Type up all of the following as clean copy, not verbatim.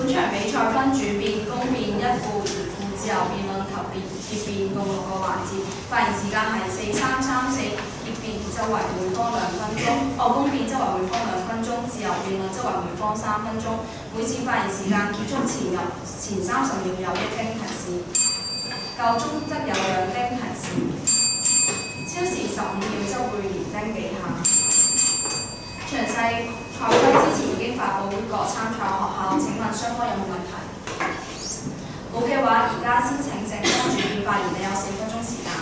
本場比賽分主辯、公辯、一副疑副、自由辯論及結辯共6個環節，發言時間係4、3、3、4，結辯則為每方2分鐘，公辯則為每方2分鐘，自由辯論則為每方3分鐘。每次發言時間結束前30秒有1丁提示，夠鐘則有2丁提示，超時15秒則會連丁幾下。詳細賽規之前已經發布各參賽學校，請問雙方有冇問題？冇嘅話，而家先請正方主辯發言，你有4分鐘時間。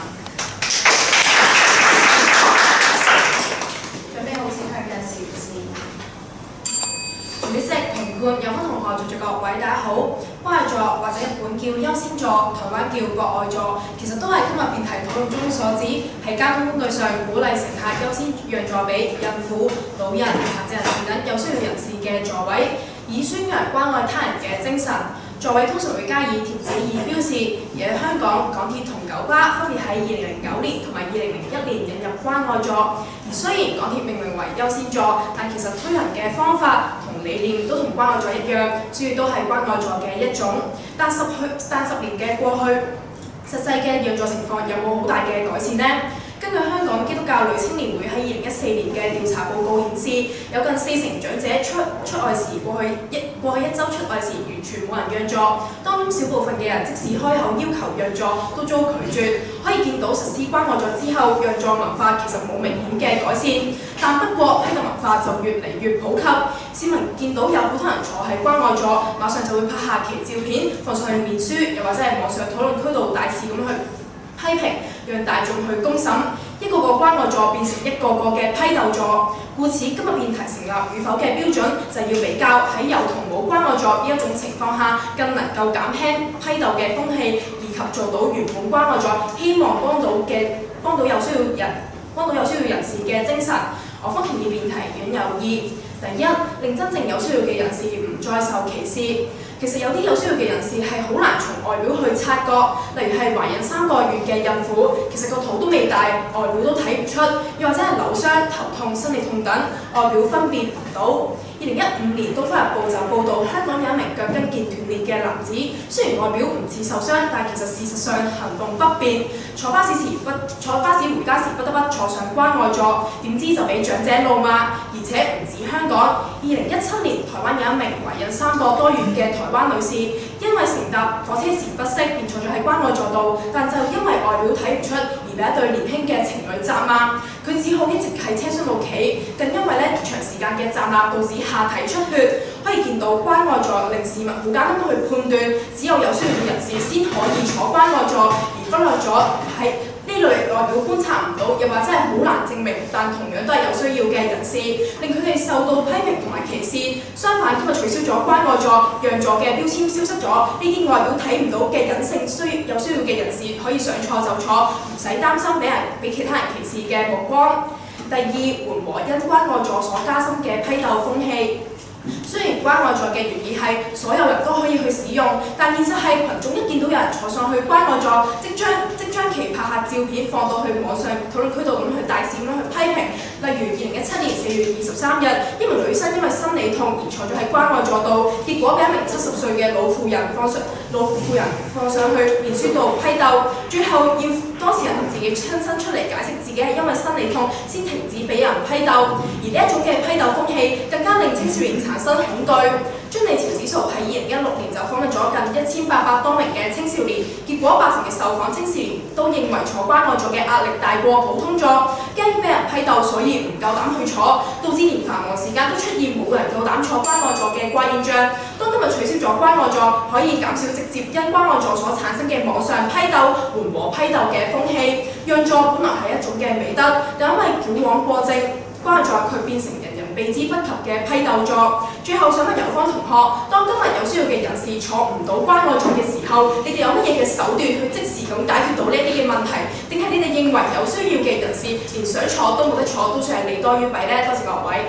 準備好請佢嘅示意。 主席、評判、有分同學在座各位大家好。關愛座或者日本叫優先座，台灣叫博愛座，其實都係今日辯題討論中所指，喺交通工具上鼓勵乘客優先讓座俾孕婦、老人、殘疾人士等有需要人士嘅座位，以宣揚關愛他人嘅精神。座位通常會加以貼紙以標示，而喺香港，港鐵同九巴分別喺2009年同埋2001年引入關愛座。而雖然港鐵命名為優先座，但其實推行嘅方法同理念都同關愛座一樣，主要都係關愛座嘅一種。但10年嘅過去，實際嘅讓座情況有冇好大嘅改善呢？根據香港基督教女青年會喺2014年嘅調查報告顯示，有近40%長者出外時過去一週出外時完全冇人讓座，當中小部分嘅人即使開口要求讓座都遭拒絕。可以見到實施關愛座之後，讓座文化其實冇明顯嘅改善。但不過批鬥文化就越嚟越普及，市民見到有好多人坐喺關愛座，馬上就會拍下其照片放上去面書，又或者係網上討論區度大肆咁去批評，讓大眾去公審，一個個關愛座變成一個個嘅批鬥座。故此，今日辯題成立與否嘅標準，就要比較喺有同冇關愛座呢一種情況下，更能夠減輕批鬥嘅風氣，以及做到原本關愛座希望幫到有需要人士嘅精神。我方同意辯題院有二：第一，令真正有需要嘅人士唔再受歧視。其實有啲有需要嘅人士係好難從外表去察覺，例如係懷孕3個月嘅孕婦，其實個肚都未大，外表都睇唔出；又或者係扭傷、頭痛、生理痛等，外表分辨唔到。2015年《東方日報》就報導，香港有一名腳跟腱斷裂嘅男子，雖然外表唔似受傷，但其實事實上行動不便，坐巴士回家時不得不坐上關愛座，點知就俾長者怒罵。而且唔止香港，2017年台灣有一名懷孕3個多月嘅台灣女士，因為乘搭火車時不適，便坐咗喺關愛座度，但就因為外表睇唔出，而俾一對年輕嘅情侶責罵，佢只好一直喺車廂度企，更因為長時間嘅責罵導致下體出血。可以見到關愛座令市民好簡單去判斷，只有需要嘅人士先可以坐關愛座，而忽略咗喺呢類外表觀察唔到，又或者係好難證明，但同樣都係有需要嘅人士，令佢哋受到批評同埋歧視。相反，今日取消咗關愛座讓座嘅標籤，消失咗呢啲外表睇唔到嘅隱性有需要嘅人士可以想坐就坐，唔使擔心俾其他人歧視嘅目光。第二，緩和因關愛座所加深嘅批鬥風氣。雖然關愛座嘅原意係所有人都可以去使用，但現實係群眾一見到有人坐上去關愛座，即將其拍下照片放到去網上討論區度咁去大肆咁去批評。例如2017年4月23日，一名女生因為生理痛而坐咗喺關愛座度，結果俾一名70歲嘅老婦人放上去面書度批鬥，最後要當事人同自己親身出嚟解釋自己係因為生理痛先停止俾人批鬥。而呢一種嘅批鬥風氣更加令青少年產生恐懼。張利潮指數喺2016年就訪問咗近1800多名嘅青少年，結果80%嘅受訪青少年都認為坐關愛座嘅壓力大過普通座，驚俾人批鬥，所以唔夠膽去坐，導致連繁忙時間都出現冇人夠膽坐關愛座嘅怪現象。當今日取消咗關愛座，可以減少直接因關愛座所產生嘅網上批鬥，緩和批鬥嘅風氣。讓座本來係一種嘅美德，但因為矯枉過正，關愛座卻變成人人避之不及嘅批鬥座。最後想問有方同學，當今日有需要嘅人士坐唔到關愛座嘅時候，你哋有乜嘢嘅手段去即時咁解決到呢啲嘅問題？定係你哋認為有需要嘅人士連想坐都冇得坐，都算係利多於弊呢？多謝各位。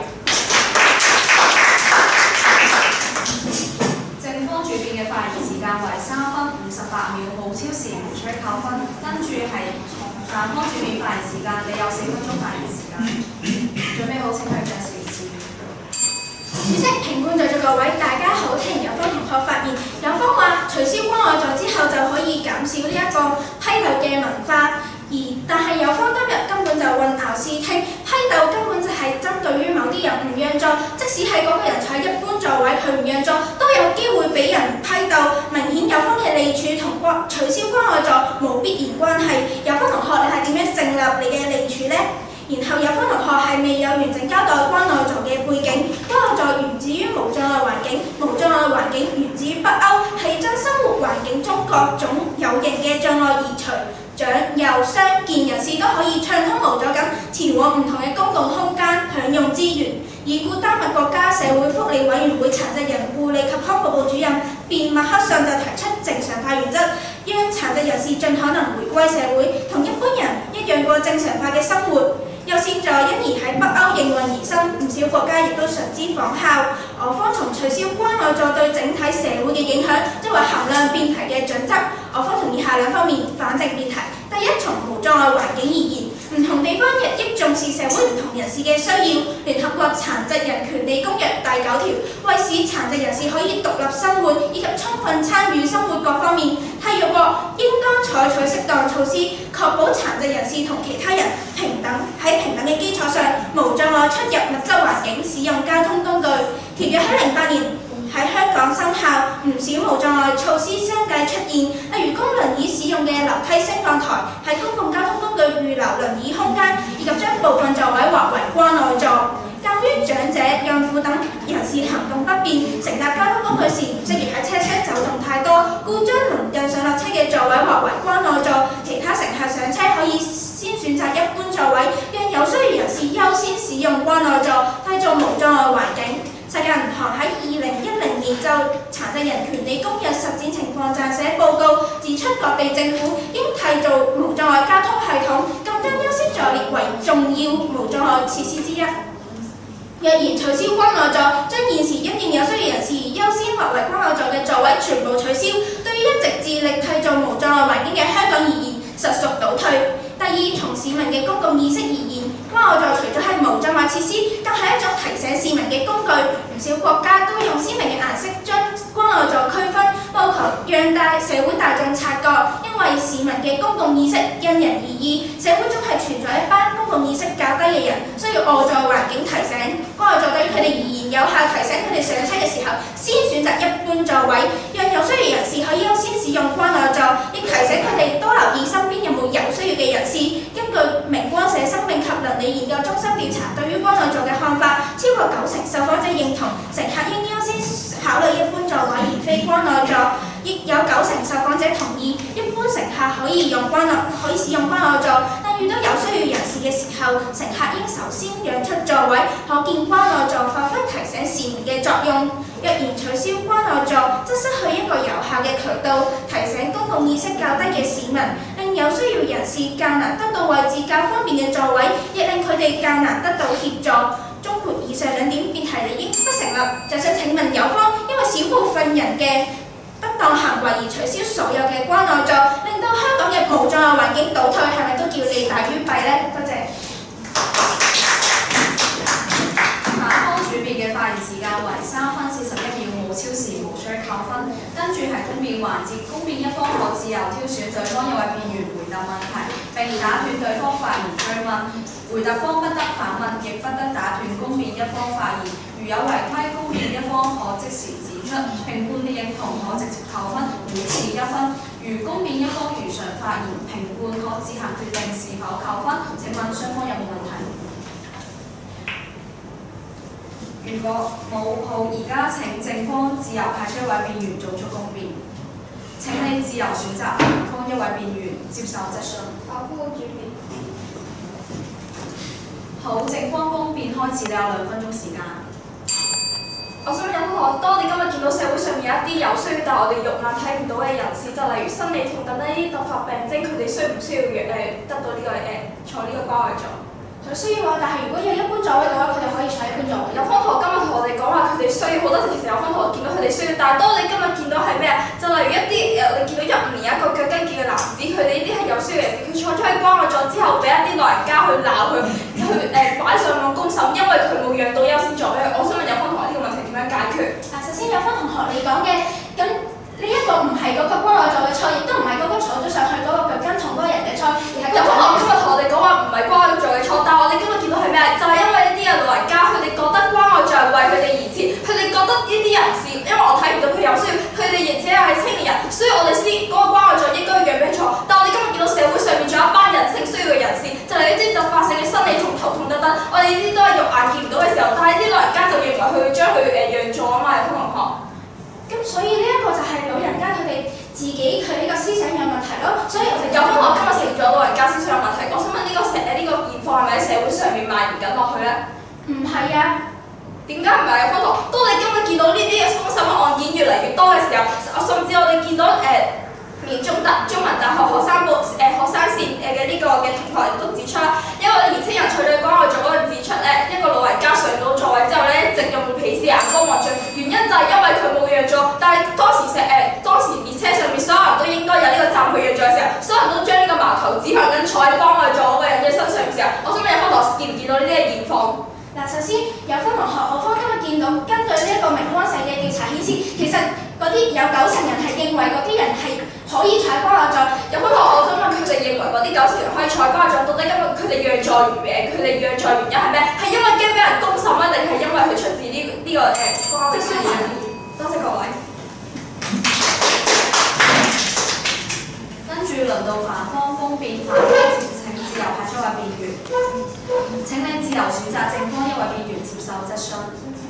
正方主辯嘅發言時間為3分58秒，冇超時無需扣分。跟住係反方主辯發言時間，你有4分鐘發言時間。準備好請佢嘅示意。 主席、評判在座各位，大家好，聽有方同學發言。有方話取消關愛座之後就可以減少呢一個批鬥嘅文化，但係有方今日根本就混淆視聽，批鬥根本就係針對於某啲人唔讓座，即使係嗰個人坐喺一般座位，佢唔讓座都有機會俾人批鬥。明顯有方嘅利處同取消關愛座冇必然關係。有方同學，你係點樣訂立你嘅利處呢？然後有方同學係未有完整交代關愛座嘅背景，關愛座源自於無障礙環境，無障礙環境源自於北歐，係將生活環境中各種有形嘅障礙移除，長幼傷健人士都可以暢通無阻咁前往唔同嘅公共空間享用資源。已故丹麥國家社會福利委員會殘疾人護理及康復部主任卞麥克遜就提出正常化原則，讓殘疾人士盡可能回歸社會，同一般人一樣過正常化嘅生活。優先座因而喺北歐應運而生，唔少國家亦都嘗之仿效。我方從取消關愛座對整體社會嘅影響，作為衡量辯題嘅準則，我方從以下兩方面反證辯題。第一，從無障礙環境而言，唔同地方日益重視社會唔同人士嘅需要。聯合國殘疾人權利公約第9條為使殘疾人士可以獨立生活以及充分參與生活各方面，締約國應當採取適當措施，確保殘疾人士同其他人平等，喺平等嘅基礎上無障礙出入物質環境，使用交通工具。條約喺08年喺香港生效，唔少無障礙措施相繼出現，例如供輪椅使用嘅樓梯升降台，喺公共交通工具預留輪椅空間，以及將部分座位劃為關愛座。鑑於長者、孕婦等人士行動不便，乘搭交通工具時唔適宜喺車廂走動太多，故將鄰近上落車嘅座位劃為關愛座，其他乘客上車可以先選擇一般座位，讓有需要人士優先使用關愛座，締造無障礙環境。世界銀行喺2010年就殘疾人權利公約實踐情況撰寫報告，指出各地政府應締造無障礙交通系統，更將優先座列為重要無障礙設施之一。若然取消關愛座，將現時因應有需要人士而優先劃為關愛座嘅座位全部取消，對於一直致力締造無障礙環境嘅香港而言，實屬倒退。第二，從市民嘅公共意識而言，關愛座除咗係無障礙設施，更係一種提醒市民嘅工具。唔少國家都用鮮明嘅顏色將關愛座區分，務求讓社會大眾察覺。因為市民嘅公共意識因人而異，社會中係存在一班公共意識較低嘅人，需要外在環境提醒。關愛座對於佢哋而言，有效提醒佢哋上車嘅時候先選擇一般座位，讓有需要人士可以優先使用關愛座，亦提醒佢哋多留意身邊有冇有需要嘅人士。根據明光社生命及倫理研究中心調查，對於關愛座嘅看法，超過90%受訪者認同乘客應優先考慮一般座位而非關愛座，亦有90%受訪者同意一般乘客可以使用關愛座，但遇到有需要人士嘅時候，乘客應首先讓出座位。可見關愛座發揮提醒市民嘅作用。若然取消關愛座，則失去一個有效嘅渠道，提醒公共意識較低嘅市民，令有需要人士較難得到位置較方便嘅座位，亦令佢哋較難得到協助。綜括以上兩點，辯題理應不成立。就想請問有方，因為小部分人嘅不當行為而取消所有嘅關愛座，令到香港嘅無障礙環境倒退，係咪都叫利大於弊呢？多謝。 主辯嘅發言時間為3分41秒，冇超時，無需扣分。跟住係公辯環節，公辯一方可自由挑選對方一位辯員回答問題，並打斷對方發言追問。回答方不得反問，亦不得打斷公辯一方發言。如有違規，公辯一方可即時指出，評判嘅認同可直接扣分，每次1分。如公辯一方如常發言，評判可自行決定是否扣分。請問雙方有冇問題？如果冇，好，而家請正方自由派出一位辯員做出公辯。請你自由選擇反方一位辯員接受質詢。 法官主辯。 好，正方公辯開始，你有2分鐘時間。 我想有當我哋今日見到社會上面有一啲有需要，但係我哋肉眼睇唔到嘅人士，就例如生理痛等呢啲突發病徵，佢哋需唔需要得到呢個坐呢個關愛座？ 佢需要啊，但係如果有一般座位嘅話，佢哋可以坐一般座位。 有方同學今日同我哋講話，佢哋需要好多時，其實有方同學見到佢哋需要，但係當你今日見到係咩啊？就例如一啲你見到入面有一個腳筋健嘅男子，佢哋呢啲係有需要嘅人士，佢坐咗喺關愛座之後，俾一啲老人家去鬧佢，去擺上網公審，因為佢冇讓到優先座位。我想問有方同學呢個問題點樣解決？ 嗰個關愛座嘅錯，亦都唔係嗰個坐咗上去嗰個腳跟痛嗰個人嘅錯，而係有可能今日同我哋講話唔係關愛座嘅錯，但係我哋今日見到係咩？就係因為呢啲嘅老人家，佢哋覺得關愛座係為佢哋而設，佢哋覺得呢啲人士，因為我睇唔到佢有需要，佢哋而且又係青年人，所以我哋先嗰個關愛座應該要讓俾錯。但係我哋今日見到社會上面仲有一班人性需要嘅人士，就係呢啲突發性嘅生理同頭痛等等，我哋呢啲都係肉眼見唔到嘅時候，但係啲老人家就認為佢會將佢讓座啊嘛，有同學。 咁所以呢一個就係老人家佢哋自己佢呢個思想有問題咯，所以我哋有同學今日承認咗老人家思想有問題，我想問呢個現況係咪喺社會上面蔓延緊落去咧？ 唔係啊。 點解唔係啊？方同，當你今日見到呢啲嘅風濕嘅案件越嚟越多嘅時候，甚至我哋見到連中文大學學生線嘅呢個嘅同學都指出啦，一個年輕人取對關愛座嗰度指出咧，一個老人家上到座位之後咧，一直用鄙視眼光望住，原因就係因為佢冇讓座，但係當時列車上面所有人都應該有呢個站去讓座嘅時候，所有人都將呢個矛頭指向緊坐喺關愛座嗰個人嘅身上嘅時候，我想問有方同學見唔見到呢啲嘅現況？ 嗱，首先有方同學，我方今日見到根據呢一個明光社嘅調查顯示，其實嗰啲有90%人係認為嗰啲人係可以坐喺關愛座。 有方同學，我想問佢哋認為嗰啲90%人可以坐喺關愛座，到底今日佢哋讓座原因係咩？係因為驚俾人公審啊，定係因為佢出自呢個關愛座？多謝各位。 跟住輪到反方攻辯，反方請自由派出位辯員。請你自由選擇正方一位辯員接受質詢。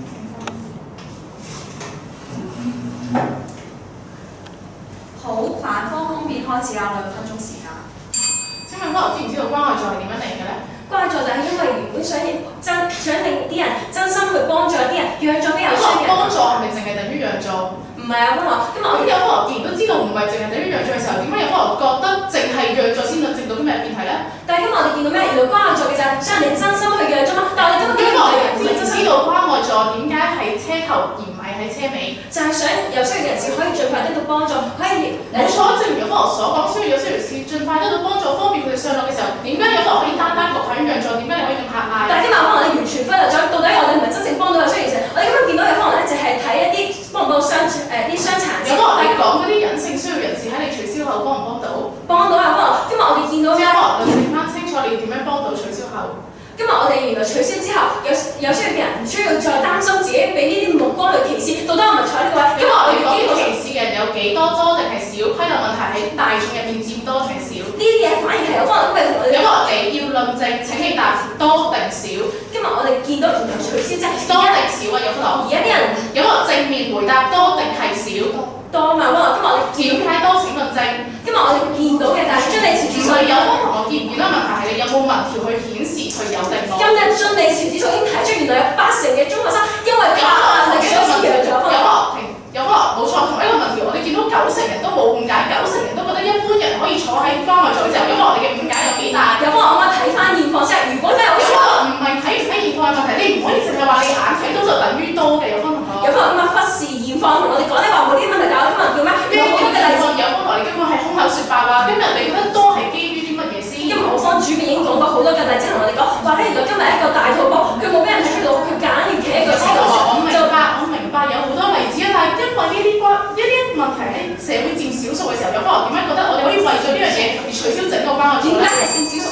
好，反方攻辯開始啦，2分鐘時間。 請問方知唔知道關愛座係點樣嚟嘅咧？ 關愛座就係因為原本想令啲人真心去幫助啲人，讓座俾有需要嘅人。 幫助係咪淨係等於讓座？ 唔係啊，方今日我有科學既然都知道唔係淨係等於讓座嘅時候，點解有科學覺得淨係讓座先能證到今日嘅辯題咧？ 但係今日我哋見到咩？原來關愛座嘅就係將你真心去讓座嘛。但係我哋今日點解我哋唔知道關愛座點解係車頭而唔係喺車尾？ 就係想有需要嘅人士可以盡快得到幫助，可以冇錯，正如有科學所講，需要有需要人士盡快得到幫助，方便佢哋上落嘅時候，點解有科學可以單局限於讓座？點解你可以咁狹隘？ 但係今日可能我哋完全忽略咗，到底我哋係咪真正幫到有需要人士？我哋今日見到有可能咧，就係睇一啲幫唔幫到啲傷殘。 有科學你講嗰啲隱性需要人士喺你取消後幫唔幫到？ 幫到啊！可能今日我哋見到即係可能你講翻清楚你點樣幫到取消後。 今日我哋原來取消之後，有需要嘅人唔需要再擔心自己俾呢啲目光去歧視，到底我咪坐呢個位？ 因為我哋講歧視嘅人有幾多定係少？批量問題喺大眾入面佔多定係少？ 呢啲嘢反而係有可能都係同我哋。 有個你要論證，請你答多定少？ 今日我哋見到原來取消即係多定少啊？有個而家啲人有個正面回答多定係少？ 多嘛？今日我哋點解多？請論證。 今日我哋見到嘅就係將你前指數有方同學見唔見到問題係你有冇民調去顯示佢有定冇？ 今日將你前指數已經提出，原來有80%嘅中學生因為怕壓力所以讓咗分。 有個冇錯，同一個民調我哋見到90%人都冇誤解，90%人都覺得一般人可以坐喺關愛座嘅時候，因為我哋嘅誤解有幾大？ 有幫我啱睇翻現況先，如果真係好有可能唔係睇唔睇現況嘅問題，你唔可以淨係話你眼睇到就等於多嘅，有方同學。 有方咁啊忽視現況同我哋講咧話冇呢啲問題，但係我今日叫咩？ 有好多嘅例子，有方同你根本係空口説白話。今日你覺得多係基於啲乜嘢先？ 因為我方主編已經講過好多嘅例子同我哋講，話咧原來今日一個大肚婆，佢冇俾人睇到，佢揀要企喺個車度。 我明白有好多例子啊，但係因為呢啲問題喺社會佔少數嘅時候，有方點解覺得我哋可以為咗呢樣嘢而取消整個關愛座咧？ 點解係佔少數？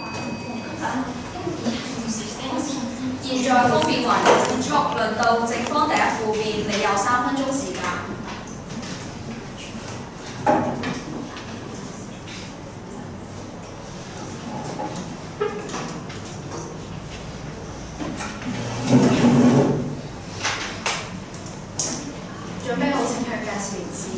現在攻辯環節結束，輪到正方第一副辯，你有3分鐘時間。準備好請向嘅前置。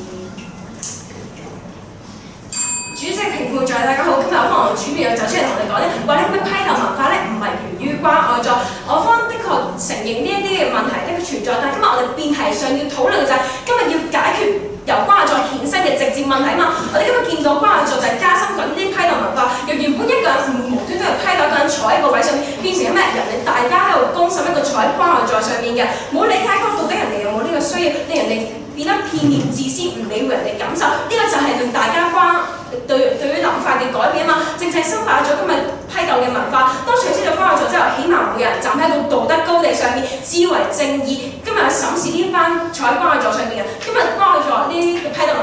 主席、評判長，大家好，今日我方主編又走出嚟同我哋講咧，話呢咁嘅批鬥文化咧唔係源於關愛座。我方的確承認呢一啲嘅問題的確存在，但係今日我哋辯題上要討論嘅就係今日要解決由關愛座衍生嘅直接問題啊嘛。我哋今日見到關愛座就係加深緊呢啲批鬥文化，由原本一個人無端端去批鬥一個人坐喺個位上面，變成咩人哋大家喺度公審一個坐喺關愛座上面嘅，冇理解過到底人哋有冇呢個需要，令人哋變得片面自私，唔理會人哋感受，呢個就係令大家對於諗法嘅改變啊嘛，正正深化咗今日批鬥嘅文化。當取消咗關愛座之後，起碼每人站喺個道德高地上面，自為正義。今日審視呢班坐喺關愛座上面嘅，今日關愛座呢個批鬥文化唔係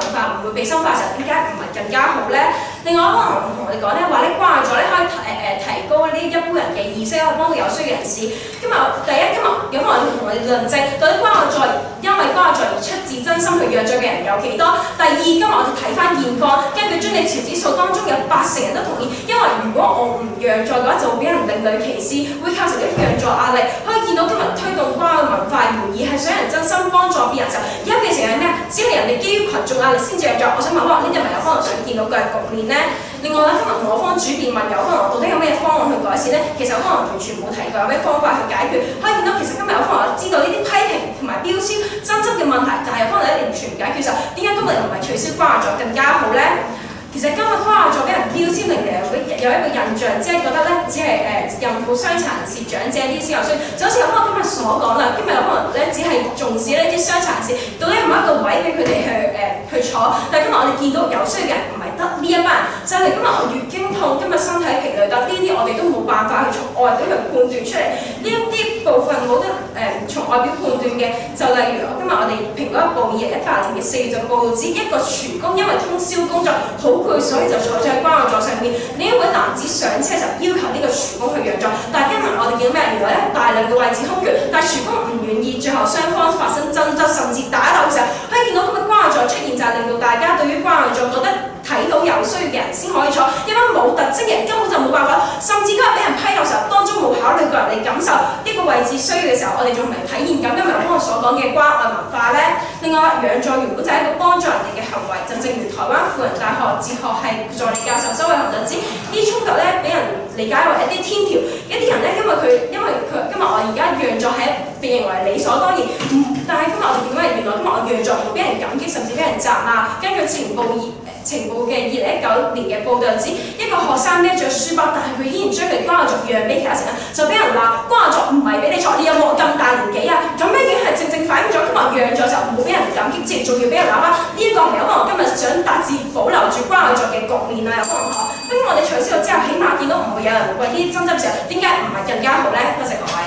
會被深化嘅時候，點解唔係更加好咧？另外，可能同我哋講咧話咧關愛座咧可以提高呢一般人嘅意識，可以幫到有需要嘅人士。今日有可能同我哋論證到底關愛座因為關愛座而出自真心去讓座嘅人有幾多？第二，今日我哋睇翻現況，根據專利潮指數當中有80%人都同意，因為如果我唔讓座嘅話，就會俾人另類歧視，會構成一啲讓座壓力。可以見到今日推動關愛文化原意係想人真心幫助別人時候，而家變成係咩？只係人哋基於群眾壓力先至讓座。我想問呢啲係咪有可能想見到嘅局面呢？另外咧，今日同我方主辯問有可能到底有咩方案去改善呢？其實有可能完全冇提過有咩方法去解決。可以見到其實今日有可能知道呢啲批評同埋標籤爭執嘅問題，但係有可能完全唔解決嘅時候，點解今日又唔係取消關愛座更加好呢？其實今日關愛座俾人標籤令嚟會有一個印象，即係覺得咧只係孕婦、傷殘人士、長者呢啲先有需要，就好似有可能今日所講啦，今日有可能咧只係重視呢啲傷殘人士，到底唔係一個位俾佢哋去坐，但係今日我哋見到有需要嘅人唔係得呢一班人，就係今日我月經痛、今日身體疲累等呢啲，我哋都冇辦法去從外表去判斷出嚟，呢一啲部分冇得從外表判斷嘅，就例如今日我哋蘋果日報2018年嘅4月就報紙一個廚工因為通宵工作好攰，所以就坐咗喺關愛座上面。呢一位男子上車就要求呢個廚工去讓座，但係今日我哋見到咩？原來咧大量嘅位置空缺，但係廚工唔願意，最後雙方發生爭執，甚至打鬥嘅時候，可以見到今日關愛座出現就係令到大家對於關愛座覺得睇到有需要嘅人先可以坐，一班冇特徵嘅人根本就冇辦法，甚至今日俾人批鬥嘅時候，當中冇考慮過人哋感受，呢個位置需要嘅時候，我哋仲唔係體現緊今日我所講嘅關愛文化呢？另外，讓座原本就係一個幫助人哋嘅行為，就正如台灣輔仁大學哲學系助理教授周偉雄就知，呢衝突咧俾人理解為一啲天條，一啲人咧因為佢今日我而家讓座係被認為理所當然，但係今日我哋點解原來今日我讓座會俾人感激，甚至俾人責罵？根據情報嘅2019年嘅報導指，一個學生孭著書包，但係佢依然將佢關愛座讓俾其他成人，就俾人話關愛座唔係俾你坐，你有冇咁大年紀啊？咁呢件係正正反映咗今日讓座就唔會俾人感激，之餘仲要俾人鬧翻，呢一個唔係可能今日想達至保留住關愛座嘅局面啊？有可能嗬？咁我哋取消咗之後，起碼見到唔會有人為呢啲爭執嘅時候，點解唔係更加好呢？多謝各位。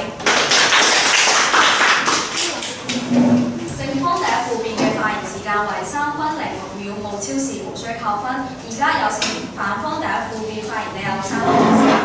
正方第一副辯嘅發言時間為3分06秒，無超時，無需扣分。而家有請反方第一副辯發言，你有3分鐘時間。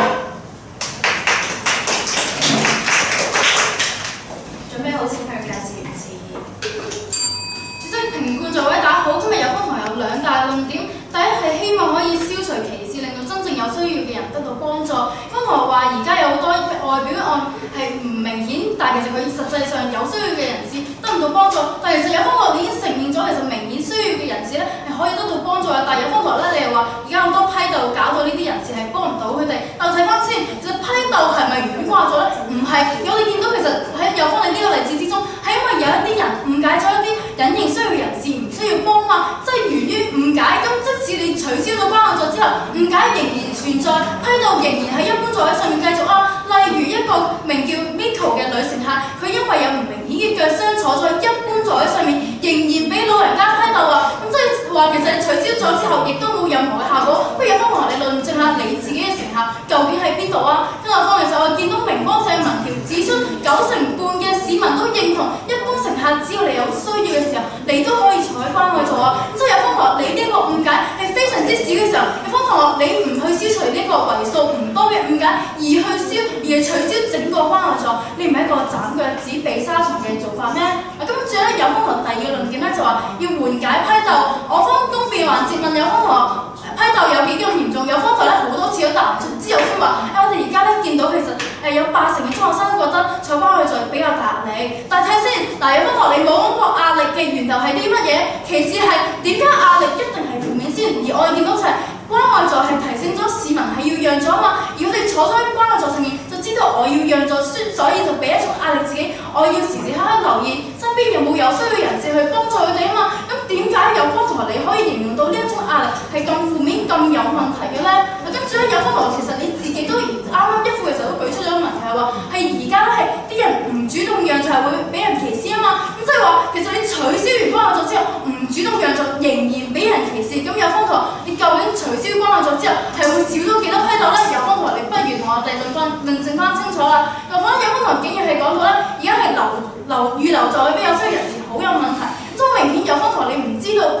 準備好先去介紹原詞。 主席，評判座位打好，今日有方台有2大論點，第一係希望可以消除歧視，令到真正有需要嘅人得到幫助。方台話而家有好多外表案係唔明顯，但其實佢實際上有需要嘅人士得唔到幫助。但其實有方台已經承認咗，其實明顯需要嘅人士咧係可以得到幫助嘅。但有方台咧，你又話而家好多批鬥搞到呢啲人士係幫唔到佢哋。但睇翻先，其實批鬥係咪完全關咗咧？唔係，我哋見到其實喺有方你呢個例子之中，係因為有一啲人誤解咗一啲隱形需要人士唔需要幫嘛，即係源於誤解。咁即使你取消咗關愛座之後，誤解仍然存在，批鬥仍然喺一般座位上面繼續啊。例如一個名叫 Miko 嘅女乘客，佢因為有唔明顯嘅腳傷坐在一般座位上面，仍然俾老人家批鬥啊。咁即係話其實你取消咗之後，亦都冇任何嘅效果。不如有方同你論證下你自己嘅乘客究竟喺邊度啊？跟住方其實我見到明光社嘅民調指出，90%半嘅市民都認同一般乘客只要你有需要嘅時候，你都可以坐喺關愛座啊。咁即係有方同你呢個誤解係非常之少嘅時候，有方同學你唔去消除呢個為數唔多嘅誤解，而係取消整個關愛座，你唔係一個斬腳趾避沙蟲嘅做法咩？跟住咧，有方同學第2個論點咧就話要緩解批鬥。我方公辯環節問有方同學批鬥有幾咁嚴重？有方同學咧好多次都答唔出，之後先話我哋而家咧見到其實有80%嘅中學生覺得坐關愛座比較大壓力。但睇先，嗱有方同學你冇講過壓力嘅源頭係啲乜嘢？其次係點解壓力一定係負面先？而我哋見到就係關愛座係提醒咗市民係要讓座啊嘛。如果你坐咗喺關愛座上面，就知道我要讓座，所以就俾一種壓力自己，我要時時刻刻留意身邊有冇有需要人士去幫助佢哋啊嘛。咁點解有方同學你可以形容到呢一種壓力係咁負面、咁有問題嘅咧？跟住咧，有方同學其實你自己都啱啱一副嘅時候都舉出咗個問題係話，係而家咧係啲人唔主動讓座係會俾人歧視啊嘛。咁即係話其實你取消完關愛座之後，唔主動讓座仍然俾人歧視。咁有方同學你究竟取消關愛座之後係會少咗幾多批鬥咧？有方同學你不如同我哋論證翻清楚啦。有方同學竟然係講到咧，而家係預留座位俾有需要人士好有問題。咁明顯有方同學你唔知道關愛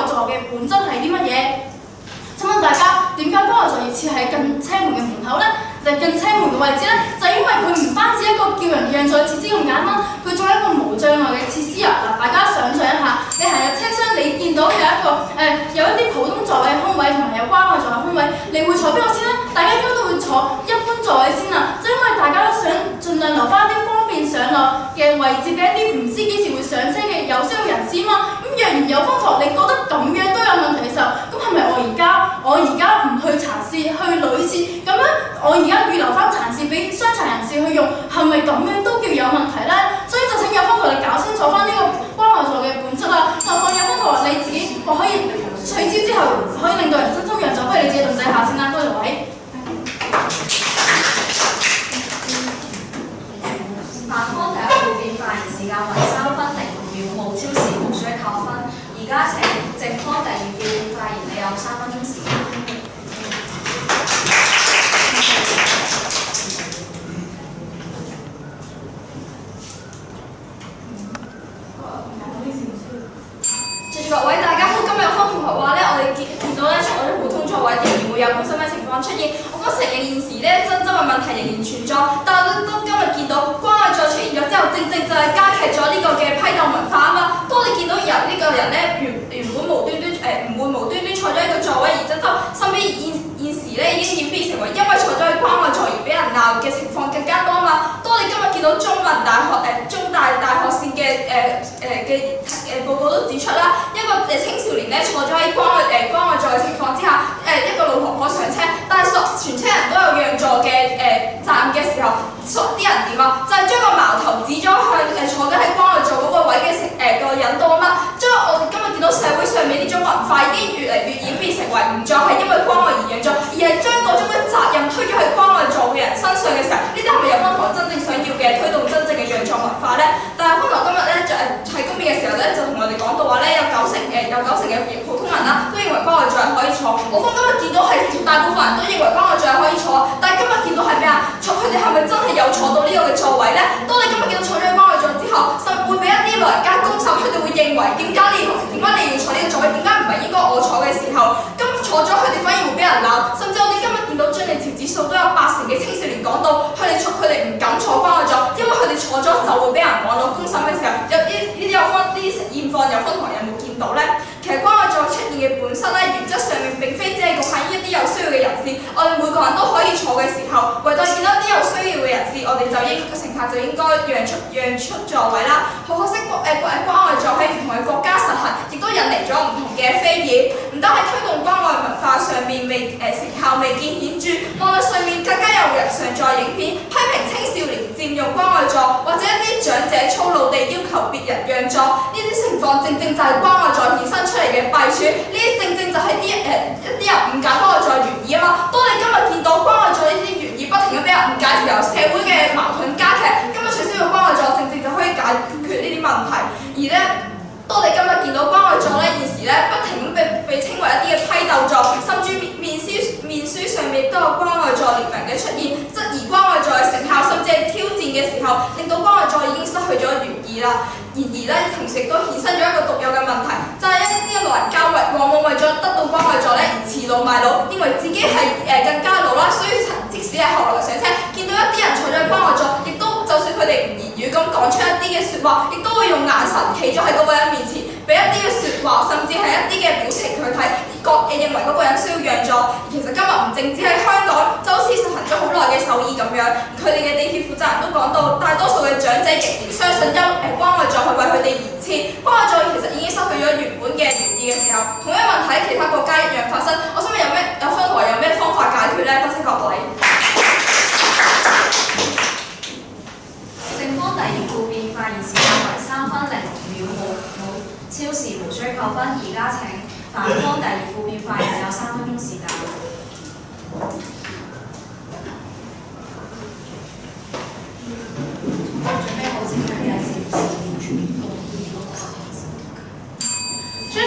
愛座嘅本質係啲乜嘢？請問大家點解關愛座要設喺近車門嘅門口呢？就係近車門嘅位置呢，就係因為佢唔單止一個叫人讓座嘅設施咁簡單，佢仲係一個無障礙嘅設施啊！嗱，大家想像一下，你行入車廂，你見到有一啲普通座位嘅空位同埋有關愛座嘅空位，你會坐邊個先呢？大家應該都會坐一般座位先啊！就因為大家都想盡量留翻一啲方便上落嘅位置俾一啲唔知幾時會上車嘅有需要人士啊嘛。咁若然有方同學你覺得咁樣都有問題嘅時候，咁係咪我而家唔去殘廁去女廁，咁樣我而家預留翻殘廁俾傷殘人士去用，係咪咁樣都叫有問題呢？所以就請有方同學你搞清楚翻呢個關愛座嘅本質啦。就放有方同學你自己可以取消之後，可以令到人身心讓座，不如你自己動制下先啦。多謝各位。 范康第一部變發言時間為3分0秒，無超時無需扣分。而家請正康第二部變發言，你有3分鐘時間。 各位大家好，今日有方同學話咧，我哋見到咧坐咗普通座位仍然會有本身嘅情況出現。我方承認現時咧爭執嘅問題仍然存在，但係我都今日見到關愛座出現咗之後，正正就係加劇咗呢個嘅批鬥文化啊嘛。當你見到呢個人咧原本無端端唔會無端端坐咗喺個座位而爭執，甚至現時咧已經演變成為因為坐咗喺關愛座而俾人鬧嘅情況更加多啊嘛。當你今日見到中文大學中大大學線嘅報告都指出啦，一個青少年咧坐咗喺關愛座嘅情況之下，一個老婆婆上車，但係全車人都有讓座嘅責任嘅時候，啲人點啊？就係將個矛頭指咗向坐緊喺關愛座嗰個位嘅個人度啊嘛。將我哋今日見到社會上面呢種文化已經越嚟越演變成為唔再係因為關愛而讓座，而係將嗰種嘅責任推咗喺關愛座嘅人身上嘅時候，呢啲係咪有方同學真正想要嘅推動真正嘅讓座文化呢？但係方同學今日咧喺公面嘅時候咧，就同我哋講到話咧，有九成嘅普通人啦，都認為關愛座係可以坐。我方今日見到係大部分人都認為關愛座係可以坐，但係今日見到係咩啊？佢哋係咪真係有坐到呢個嘅座位呢？當你今日見到坐咗喺關愛座之後，甚至會俾一啲老人家公審，佢哋會認為點解你要坐呢個座位？點解唔係應該我坐嘅時候？咁坐咗佢哋反而會俾人鬧，甚至我哋今日見到張利潮指數都有80%嘅青少年講到，佢哋唔敢坐關愛座，因為佢哋坐咗就會俾人網絡公審嘅時候，有啲現況有分同學有冇見到呢？其實關愛座出現嘅本身咧，原則上面並非只係局限於一啲有需要嘅人士，我哋每個人都可以坐嘅時候，唯獨見到一啲有需要嘅人士，我哋乘客就應該讓出座位啦。好可惜關愛座喺唔同嘅國家實行，亦都引嚟咗唔同嘅非議，唔單係推動關愛文化上面成效未見顯著，網絡上面更加有人上載影片批評青少年佔用關愛座，或者一啲長者粗魯地要求別人讓座，呢啲情況正正就係關愛座衍生出嚟嘅弊處，呢啲正正就係一啲人誤解關愛座嘅原意啊嘛。當你今日見到關愛座呢啲原意不停咁俾人誤解嘅時候，社會嘅矛盾加劇，今日取消咗關愛座，正正就可以解決呢啲問題。而呢，當你今日見到關愛座呢，現時呢不停咁被稱為一啲嘅批鬥座，甚至面書上面都有關愛座列明嘅出現，質疑關愛座嘅成效，甚至係挑戰嘅時候，令到關愛座已經失去咗原意啦。然而咧，同時亦都衍生咗一個獨有嘅問題，就係一啲老人家往往為咗得到關愛座咧而恃老賣老，認為自己係更加老啦，所以即使係後來上車，見到一啲人坐咗喺關愛座，亦都就算佢哋唔言語咁講出一啲嘅説話，亦都會用眼神企咗喺嗰個人面前，俾一啲嘅説話，甚至係一啲嘅表情佢睇，認為嗰個人需要讓座。其實今日唔淨止喺香港，就好似實行咗好耐嘅獸醫咁樣，佢哋嘅地鐵負責人都講到，大多數嘅長者仍然相信關愛座係為佢哋而設，關愛座其實已經失去咗原本嘅原意嘅時候，同一問題喺其他國家一樣發生。我想問有分同學有咩方法解決呢？多謝各位。 正方第二部變發言時間為3分0秒，冇超時無需扣分。而家請反方第二部變發言，有3分鐘時間。準備好請大家試。 所以盤上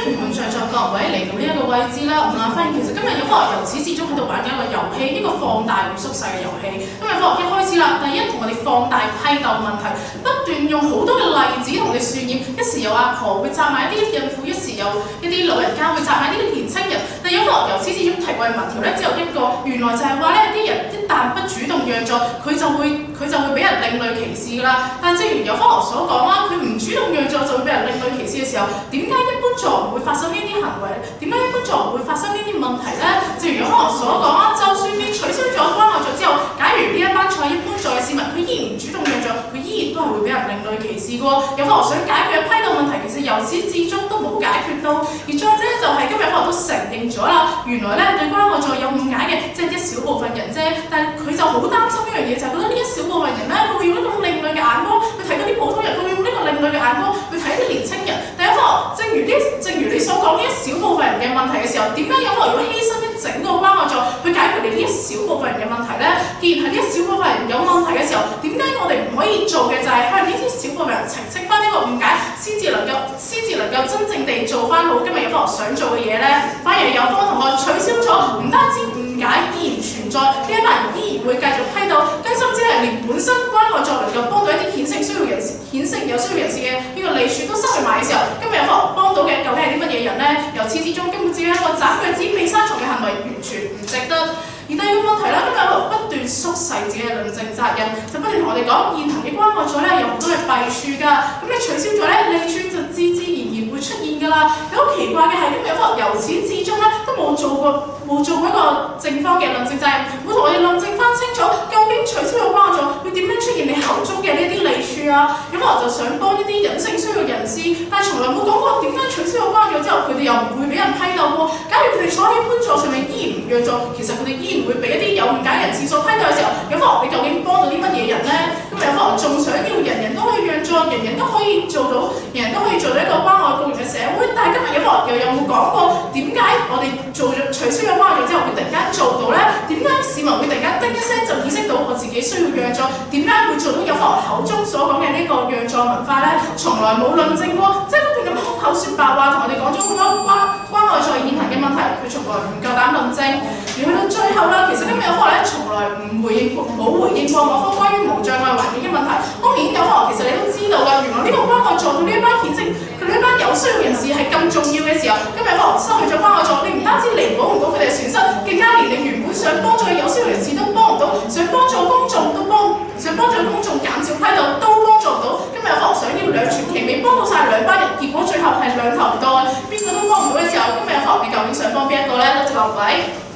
在各位嚟到呢一個位置啦，我發現其實今日有科學由始至終喺度玩緊一個遊戲，呢個放大與縮細嘅遊戲。今日科學一開始啦，第一同我哋放大批鬥問題，不斷用好多嘅例子同我哋渲染，一時有阿婆會責罵一啲孕婦，一時有一啲老人家會責罵呢啲年青人。但有科學由始至終提過嘅民調咧，只有一個，原來就係話咧啲人一旦不主動讓座，佢就會俾人另類歧視㗎啦。但正如有科學所講啦，佢唔主動讓座就會俾人另類歧視嘅時候，點解一般座唔會發生呢啲行為？點解一般座唔會發生呢啲問題咧？正如有科學所講啦，就算你取消咗關愛座之後，假如呢一班坐一般座嘅市民，佢依然唔主動讓座，佢依然都係會俾人另類歧視嘅喎。有科學想解決嘅批鬥問題，其實由始至終都冇解決到。而再者就係今日科學都承認咗啦，原來咧對關愛座有誤解嘅，即係一小部分人啫。但係佢就好擔心一樣嘢，就係覺得呢一小部分人咧，佢會用一種另類嘅眼光去睇嗰啲普通人，佢會用呢個另類嘅眼光去睇一啲年青人。第一科學，正如你所講呢一小部分人嘅問題嘅時候，點解有科學要犧牲一整個關愛座去解決你呢一小部分人嘅問題咧？既然係呢一小部分人有問題嘅時候，點解我哋唔可以做嘅就係向呢啲小部分人澄清翻呢個誤解，先至能夠真正地做翻好今日有科學想做嘅嘢咧？反而有科同學取消咗，唔單止誤解依然存在，呢一班人依然會繼續批鬥，更甚至係連本身關愛座能夠幫到一啲顯性有需要人士嘅呢個利處都失去埋嘅時候，今日有科幫到嘅究竟係啲乜嘢人咧？由始至終根本只係一個斬腳趾避沙蟲嘅行為，完全唔值得。而第二個問題啦，今日有不斷縮細自己嘅論證責任，就不斷同我哋講現行嘅關愛座咧有好多嘅弊處㗎，咁你取消咗咧，利處就自然會出現㗎啦。有好奇怪嘅係，今日有科由始至終咧都冇做過一個正方嘅論證責任，冇同我哋論證翻清楚究竟取消咗關愛座會點樣出現你口中嘅呢啲利處啊？有科就想幫一啲隱性需要人士，但係從來冇講過點解取消咗關愛座之後，佢哋又唔會俾人批鬥喎。假如佢哋坐喺一般座上面依然唔讓座，其實佢哋依然會俾一啲有誤解人士所批鬥嘅時候，有科你究竟幫到啲乜嘢人咧？咁有科仲想要人人都可以讓座，人人都可以做到一個關愛共融嘅社會，但係今日有科又有冇講過點解我哋取消咗關愛座之後會突然間做到咧？點解市民會突然間叮一聲就意識到我自己需要讓座？點解會做到有科口中所講嘅呢個讓座文化咧？從來冇論證過，即係不斷咁空口説白話，同我哋講咗好多關愛座現行嘅問題，佢從來唔夠膽論證。而去到最後啦，其實今日有科咧從來冇回應過我方關於無障礙環境嘅問題。當然有科其實你都知道啦，原來呢個關愛座對呢一班顯性佢呢一班有需要人士係咁重要嘅時候，今日有科失去咗關愛座，你唔單止彌補唔到佢哋嘅損失，更加連你原本想幫助嘅有需要人士都幫唔到，想幫助公眾減少批鬥都幫助唔到。今日有科想要兩全其美，幫到晒兩班人，結果最後係兩頭唔到岸，邊個都幫唔到嘅時候，今日有科你究竟想幫邊一個咧？多謝各位。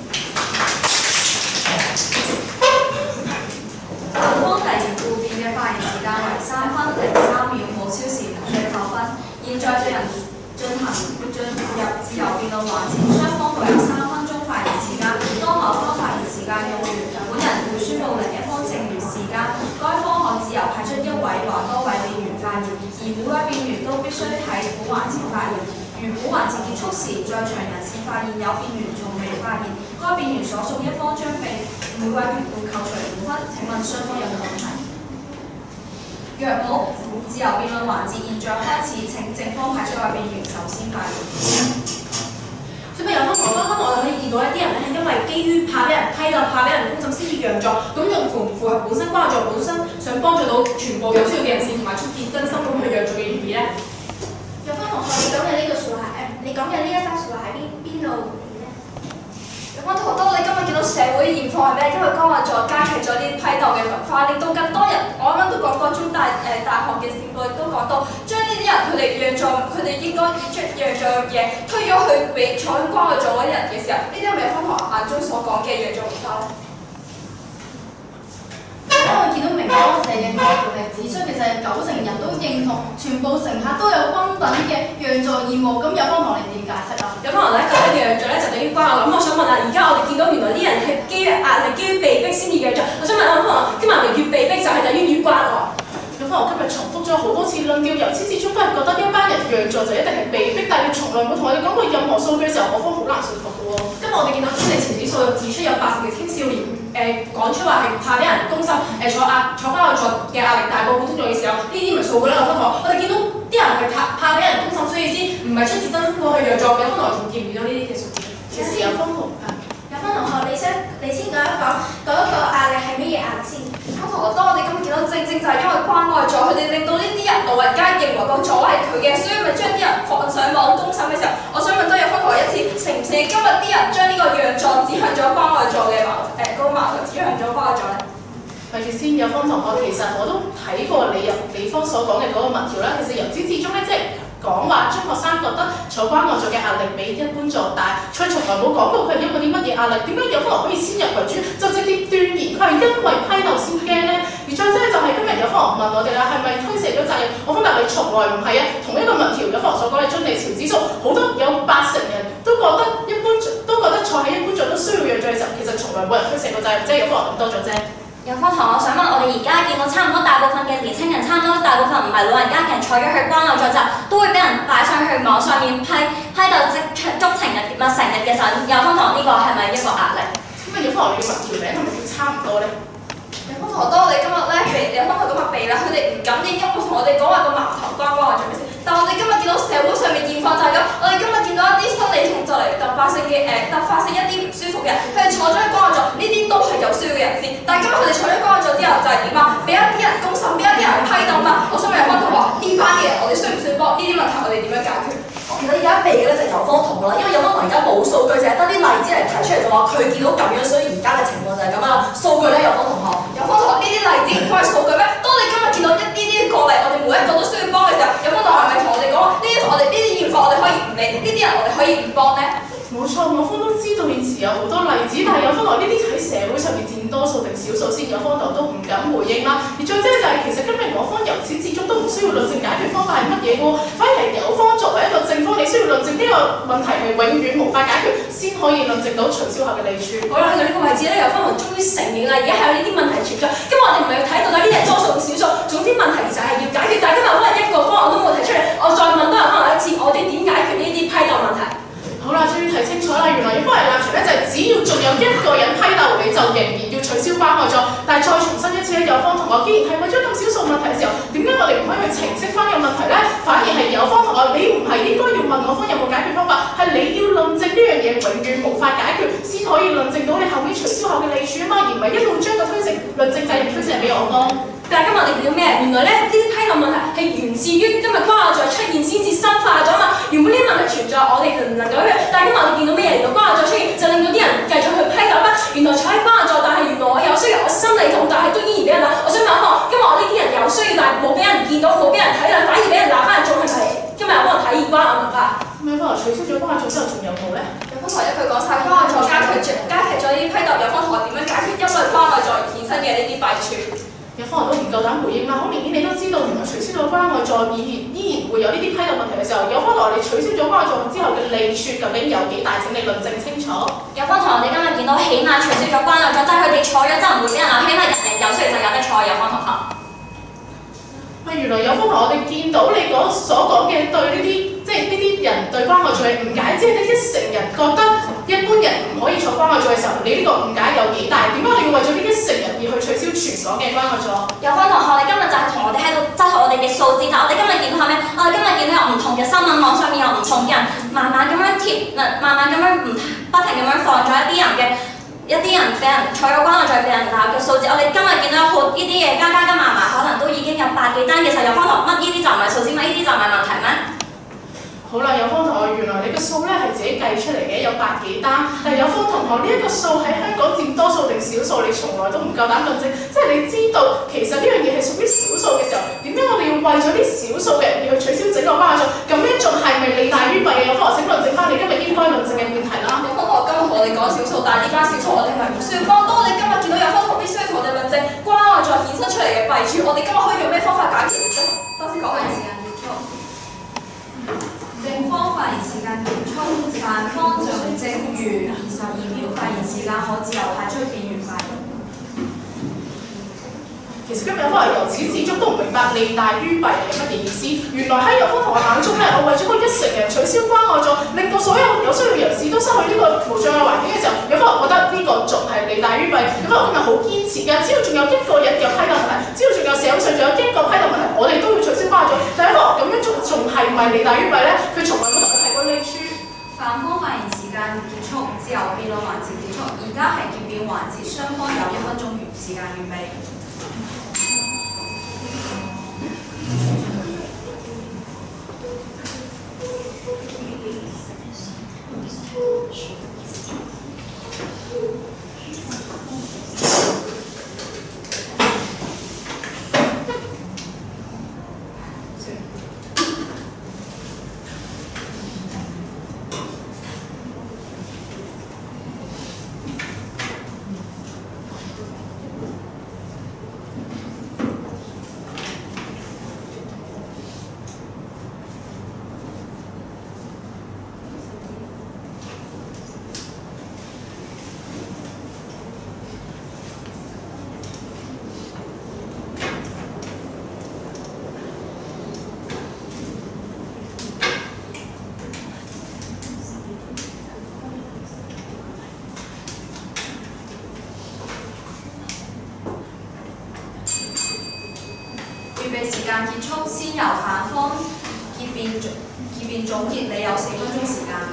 幫第二部辯嘅發言時間為3分03秒，冇超時最扣分。現在進入自由辯論環節，雙方各有3分鐘發言時間。當某方發言時間用完，本人會宣布另一方剩餘時間。該方可自由派出1位或多位辯員發言，而每位辯員都必須喺本環節發言。如本環節結束時，在場人士發現有辯員仲未發言，該辯員所屬一方將被每位辯員扣除5分。請問雙方有冇問題？若冇，自由辯論環節現在開始，請正方派出1位辯員首先發言。 小朋友分我哋見到一啲人咧係因為基於怕俾人批鬥、怕俾人公審先至讓座，咁就符唔符合本身關愛座本身想幫助到全部有需要嘅人士同埋出自真心咁去讓座嘅意義咧？ 有分同學，你講嘅呢一番説話喺邊度？ 有分同學，當你今日見到社會現況係咩？因為關愛座加劇咗啲批鬥嘅文化，令到更多人，我啱啱都講過，中大學嘅前輩都講到，將呢啲人佢哋讓座，佢哋應該將讓座嘅嘢推咗去俾坐喺關愛座嗰啲人嘅時候，呢啲係咪有分同學眼中所講嘅讓座文化咧？ 因為見到明光社嘅調查係指出，其實係90%人都認同全部乘客都有均等嘅讓座義務。咁有方同你點解釋啊？ 有可能咧覺得讓座咧就等於關愛。咁我想問下，而家我哋見到原來啲人係基於壓力、基於被逼先至讓座。我想問下，可能今日越被逼就係等於越關愛。 咁我今日重複咗好多次論調，由始至終都係覺得呢一班人讓座就一定係被逼，但係你從來冇同我哋講過任何數據嘅時候，我方好難說服嘅喎。 今日我哋見到專利前指數指出有80%嘅青少年講出話係怕俾人公審，坐關愛座嘅壓力大過普通座嘅時候，呢啲咪數據啦，有分學。我哋見到啲人係怕俾人公審，所以先唔係出自真心過去讓座，有分學見唔見到呢啲嘅數字？ 其實有方同有方同學，你先講一個壓力係乜嘢壓力先？ 方同學，當我哋今日見到正就係因為關愛座，佢哋令到呢啲人老人家認為個座係佢嘅，所以咪將啲人放上網公審嘅時候，我想問多有方同學一次，承唔承認今日啲人將呢個讓座指向咗關愛座嘅嗰個矛頭指向咗關愛座咧？ 咪住先，有方同學，其實我都睇過你方所講嘅嗰個民調啦。其實由始至終咧，即係講話中學生覺得坐關愛座嘅壓力比一般座大，佢從來冇講過佢係因為啲乜嘢壓力。點解有方可以先入為主，就直接斷言佢係因為批鬥先驚咧？而再者就係今日有方問我哋啦，係咪推卸咗責任？我方答你從來唔係啊。同一個民調有方所講嘅津地潮指數，好多有80%人都覺得坐喺一般座都需要讓座嘅時候，其實從來冇人推卸過責任，即係有方諗多咗啫。 有方同學，我想問，我哋而家見到差唔多大部分嘅年青人，差唔多大部分唔係老人家嘅人坐咗去關愛座之後，都會俾人擺上去網上面批鬥足成日嘅時候，有方同學呢個係咪一個壓力？ 咁啊，有方你嘅民調名係咪叫差唔多咧？ 有方同學，當我哋今日咧有方同學咁嘅避啦，佢哋唔敢應，因為同我哋講話個矛頭關愛座咩先？但我哋今日見到社會上面現況就係咁，我哋今日見到一啲生理痛就嚟突發性一啲唔舒服嘅人，佢哋坐咗去關愛座，呢啲都係有需要嘅人先。但係今日佢哋坐咗關愛座之後就係點啊？俾一啲人公審，俾一啲人批鬥嘛。我想問有方同學，呢班嘅人我哋需唔需要幫？呢啲問題我哋點樣解決？ 我其實而家避嘅咧就係有方同學啦，因為有方同學而家冇數據，淨係得啲例子嚟提出嚟就話佢見到咁樣，所以而家嘅情況就係咁樣啦。數據咧有方同學， 有方同學呢啲例子唔係數據咩？當你今日見到一啲個例，我哋每一個都需要幫嘅時候，有方同學係咪同我哋講話呢啲現況我哋可以唔理，呢啲人我哋可以唔幫咧？ 冇錯，我方都知道現時有好多例子，但係有方同學呢啲喺社會上面佔多數定少數先，有方同學都唔敢回應啦。而再者就係其實今日我方由始至終都唔需要論證解決方法係乜嘢喎，反而係有方作為一個正方，你需要論證呢個問題係永遠無法解決，先可以論證到取消後嘅利處。 好啦，去到呢個位置咧，有方同學終於承認啦，而家係有呢啲問題存在。今日我哋唔係要睇到底呢啲係多數定少數，總之問題其實係要解決。但係今日可能一個方案都冇提出嚟，我再問多有方同學一次，我哋點解決呢啲批鬥問題？ 好啦，終於睇清楚啦，原來要幫人立場咧就係只要仲有一個人批鬥，你就仍然要取消關愛座。但係再重申一次咧，有方同學既然係為咗咁少數問題嘅時候，點解我哋唔可以去澄清翻個問題咧？反而係有方同學，你唔係應該要問我方有冇解決方法，係你要論證呢樣嘢永遠無法解決，先可以論證到你後面取消後嘅利處啊嘛，而唔係一路將個論證責任推卸俾我方。 但係今日我哋見到咩？原來咧呢啲批鬥問題係源自於今日關愛座出現先至深化咗嘛。原本呢啲問題存在，我哋就唔能夠去。但係今日我哋見到咩？原來關愛座出現就令到啲人繼續去批鬥翻。原來坐喺關愛座，但係原來我有需要，我心理痛，但係都依然俾人鬧。我想問一問，今日我呢啲人有需要，但係冇俾人見到，冇俾人睇啦，反而俾人鬧翻人做，係咪今日有幫人體驗關愛文化？ 咁有幫人取消咗關愛座之後，仲有冇咧？ 有方同學一句講晒關愛座加劇咗呢啲批鬥，有方同學點樣解決因為關愛座而衍生嘅呢啲弊處？ 有方人都唔夠膽回應啦，好明顯你都知道，原來取消咗關愛座依然會有呢啲批鬥問題嘅時候，有方同學你取消咗關愛座之後嘅利處究竟有幾大？請你論證清楚。 有方同學，我哋今日見到起碼取消咗關愛座，即係佢哋坐咗之後唔會俾人鬧，起碼人哋有需要就有得坐。有方同學。 原來有方同學，我哋見到你所講嘅對呢啲即係呢啲人對關愛座嘅誤解，即係你一成人覺得一般人唔可以坐關愛座嘅時候，你呢個誤解有幾大？點解我哋要為咗呢一成人而去取消全港嘅關愛座？ 有方同學，你今日就係同我哋喺度質學我哋嘅數字，但我哋今日見到係咩？我哋今日見到有唔同嘅新聞，網上面有唔同嘅人慢慢咁樣慢慢咁樣不停咁樣放咗一啲人俾人坐咗關愛座俾人鬧嘅數字，我哋今日見到好呢啲嘢加埋，可能都已經有百幾單嘅時候，有方同學乜呢啲就唔係數字，乜呢啲就唔係問題咩？ 好啦，有方同學，原來你個數咧係自己計出嚟嘅，有百幾單。但係有方同學呢一個數喺香港佔多數定少數，你從來都唔夠膽論證。即係你知道其實呢樣嘢係屬於少數嘅時候，點解我哋要為咗啲少數嘅人而去取消整個關愛座？咁樣仲係咪利大於弊嘅？有方學請論證翻你今日應該論證嘅問題啦。 有方同學今日同我哋講少數，但係呢班少數我哋係咪唔需要幫？當我哋今日見到有方同學必須要同我哋論證關愛座衍生出嚟嘅弊處，我哋今日可以用咩方法解決？多先講。 正方發言時間結束，反方就正餘22秒發言時間，可自由派出辯員發言。 其實今日有方由始至終都唔明白利大於弊係乜嘢意思。原來喺有方同學眼中咧，我為咗嗰一成人取消關愛座，令到所有有需要人士都失去呢個無障礙環境嘅時候，有方覺得呢個仲係利大於弊。有方今日好堅持㗎，只要仲有一個人有批鬥問題，只要仲有社會上仲有一個批鬥問題，我哋都要取消關愛座。但係有方咁樣仲係唔係利大於弊咧？佢從來冇同我提過利處。 反方發言時間結束，自由辯論環節結束。而家係結辯環節，雙方有1分鐘時間預備。預備時間結束，先由反方結辯總結，你有4分鐘時間。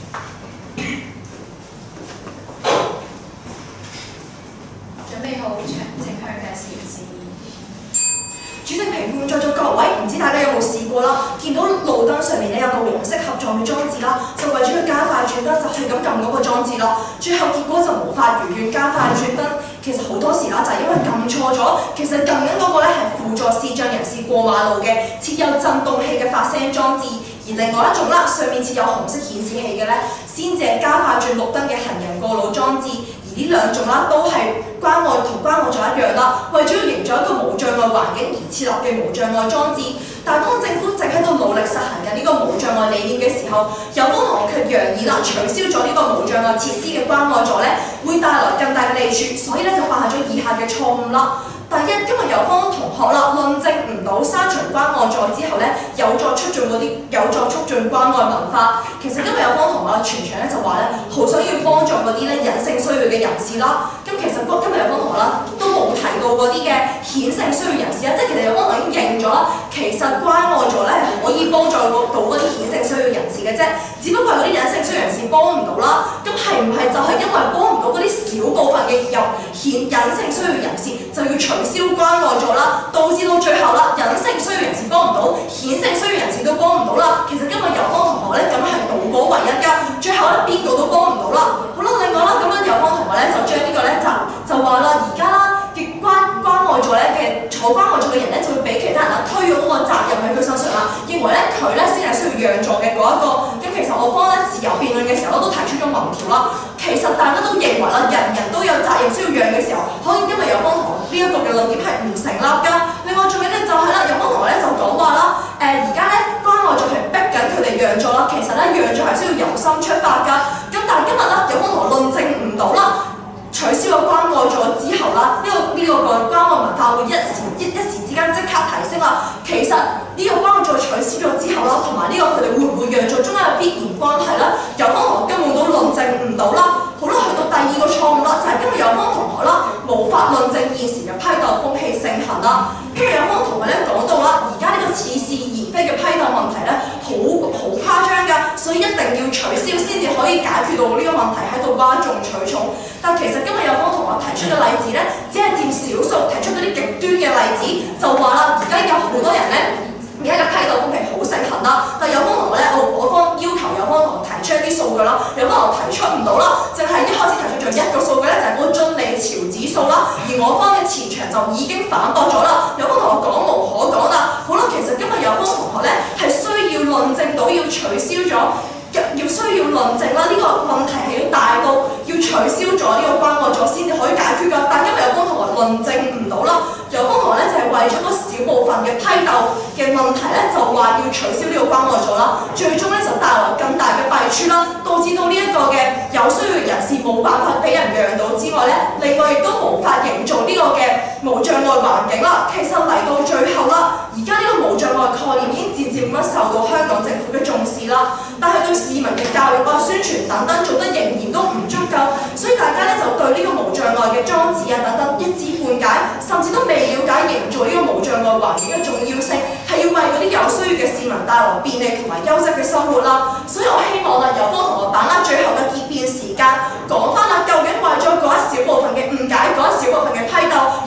準備好正向嘅示意。 主席評判在座各位，唔知大家有冇試過啦？見到路燈上面咧有個黃色盒狀嘅裝置啦，就為咗佢加快轉燈，就係咁撳嗰個裝置啦。最後結果就無法如願加快轉燈。其實好多時啦，就係因為撳錯咗。其實撳緊嗰個咧係輔助視障人士過馬路嘅，設有震動器嘅發聲裝置。而另外一種啦，上面設有紅色顯示器嘅咧，先至係加快轉綠燈嘅行人過路裝置。而呢兩種啦，都係關愛同關愛座一樣啦，為咗要營造一個無障礙環境而設立嘅無障礙裝置。但當政府正喺度努力實行緊呢個無障礙理念嘅時候，有方同學卻揚言啦，取消咗呢個無障礙設施嘅關愛座咧，會帶來更大嘅利處，所以咧就犯下咗以下嘅錯誤啦。第一，今日有方同學啦論證唔到刪除關愛座之後咧，有助促進關愛文化。其實今日有方同學全場咧就話咧，好想要幫助嗰啲咧隱性需要嘅人士啦。咁其實今日有方同學啦都冇提到嗰啲嘅顯性需要人士啦，即係其實有方同學已經認咗啦，其實關愛座咧係可以幫助到嗰啲顯性需要人士嘅啫，只不過係嗰啲隱性需要人士幫唔到啦。咁係唔係就係因為幫唔到嗰啲小部分嘅隱性需要人士，就要取消關愛座啦，導致到最後啦，隱性需要人士幫唔到，顯性需要人士都幫唔到啦。其實今日有方同學咧咁係倒果為因㗎，最後咧邊個都幫唔到啦。好啦，另外啦，咁樣有方同學咧就將呢個咧就話啦，而家啦嘅關愛座咧嘅坐關愛座嘅人咧就會俾其他人啦推咗嗰個責任喺佢身上啦，認為咧佢咧先係需要讓座嘅嗰一個。咁其實我方咧自由辯論嘅時候都提出咗民調啦，其實大家都認為啦，人人都有責任需要讓嘅時候，可能今日有方同學呢一個嘅論點係唔成立㗎。另外仲有咧就係啦，有方同學咧就講話啦，而家咧關愛座係逼緊佢哋讓座啦，其實咧讓座係需要由心出發㗎。咁但係今日咧有方同學論證唔到啦。取消咗關愛座之後啦，呢個關愛文化會一時之間即刻提升啦。其實呢個關愛座取消咗之後啦，同埋呢個佢哋會唔會讓座中間有必然關係啦？有方同學根本都論證唔到啦。好啦，去到第二個錯誤啦，就係今日有方同學啦無法論證現時嘅批鬥風氣盛行啦。今日有方同學咧講到啦，而家呢個似是而非嘅批鬥問題咧，好誇張㗎，所以一定要取消先至可以解決到呢個問題，喺度嘩眾取寵。但其實今日有方同學提出嘅例子咧，只係佔少數，提出嗰啲極端嘅例子，就話啦，而家有好多人咧，而家嘅批鬥風氣好盛行啦。但有方同學咧，我方要求有方同學提出一啲數據啦，有方同學提出唔到啦，淨係一開始提出咗一個數據咧，就係嗰個津理潮指數啦。而我方嘅前場就已經反駁咗啦，有方同學講無可講啦。好啦，其實今日有方同學咧係需要論證到要取消咗。需要論證啦，呢個問題係要大到要取消咗呢個關愛座先至可以解決㗎。但因為有方同學論證唔到啦，有方同學咧就係為咗嗰小部分嘅批鬥嘅問題咧，就話要取消呢個關愛座啦，最終咧就帶來更大嘅弊處啦，導致到呢一個嘅有需要人士冇辦法俾人讓到之外咧，另外亦都無法營造呢個嘅無障礙環境啦。其實嚟到最後啦，而家呢個無障礙概念已經漸漸咁受到香港政府嘅重視啦，但係對市民嘅教育啊、宣傳等等做得仍然都唔足夠，所以大家咧就對呢個無障礙嘅裝置啊等等一知半解，甚至都未了解營造呢個無障礙環境嘅重要性，係要為嗰啲有需要嘅市民帶來便利同埋優質嘅生活啦。所以我希望啦，有方同學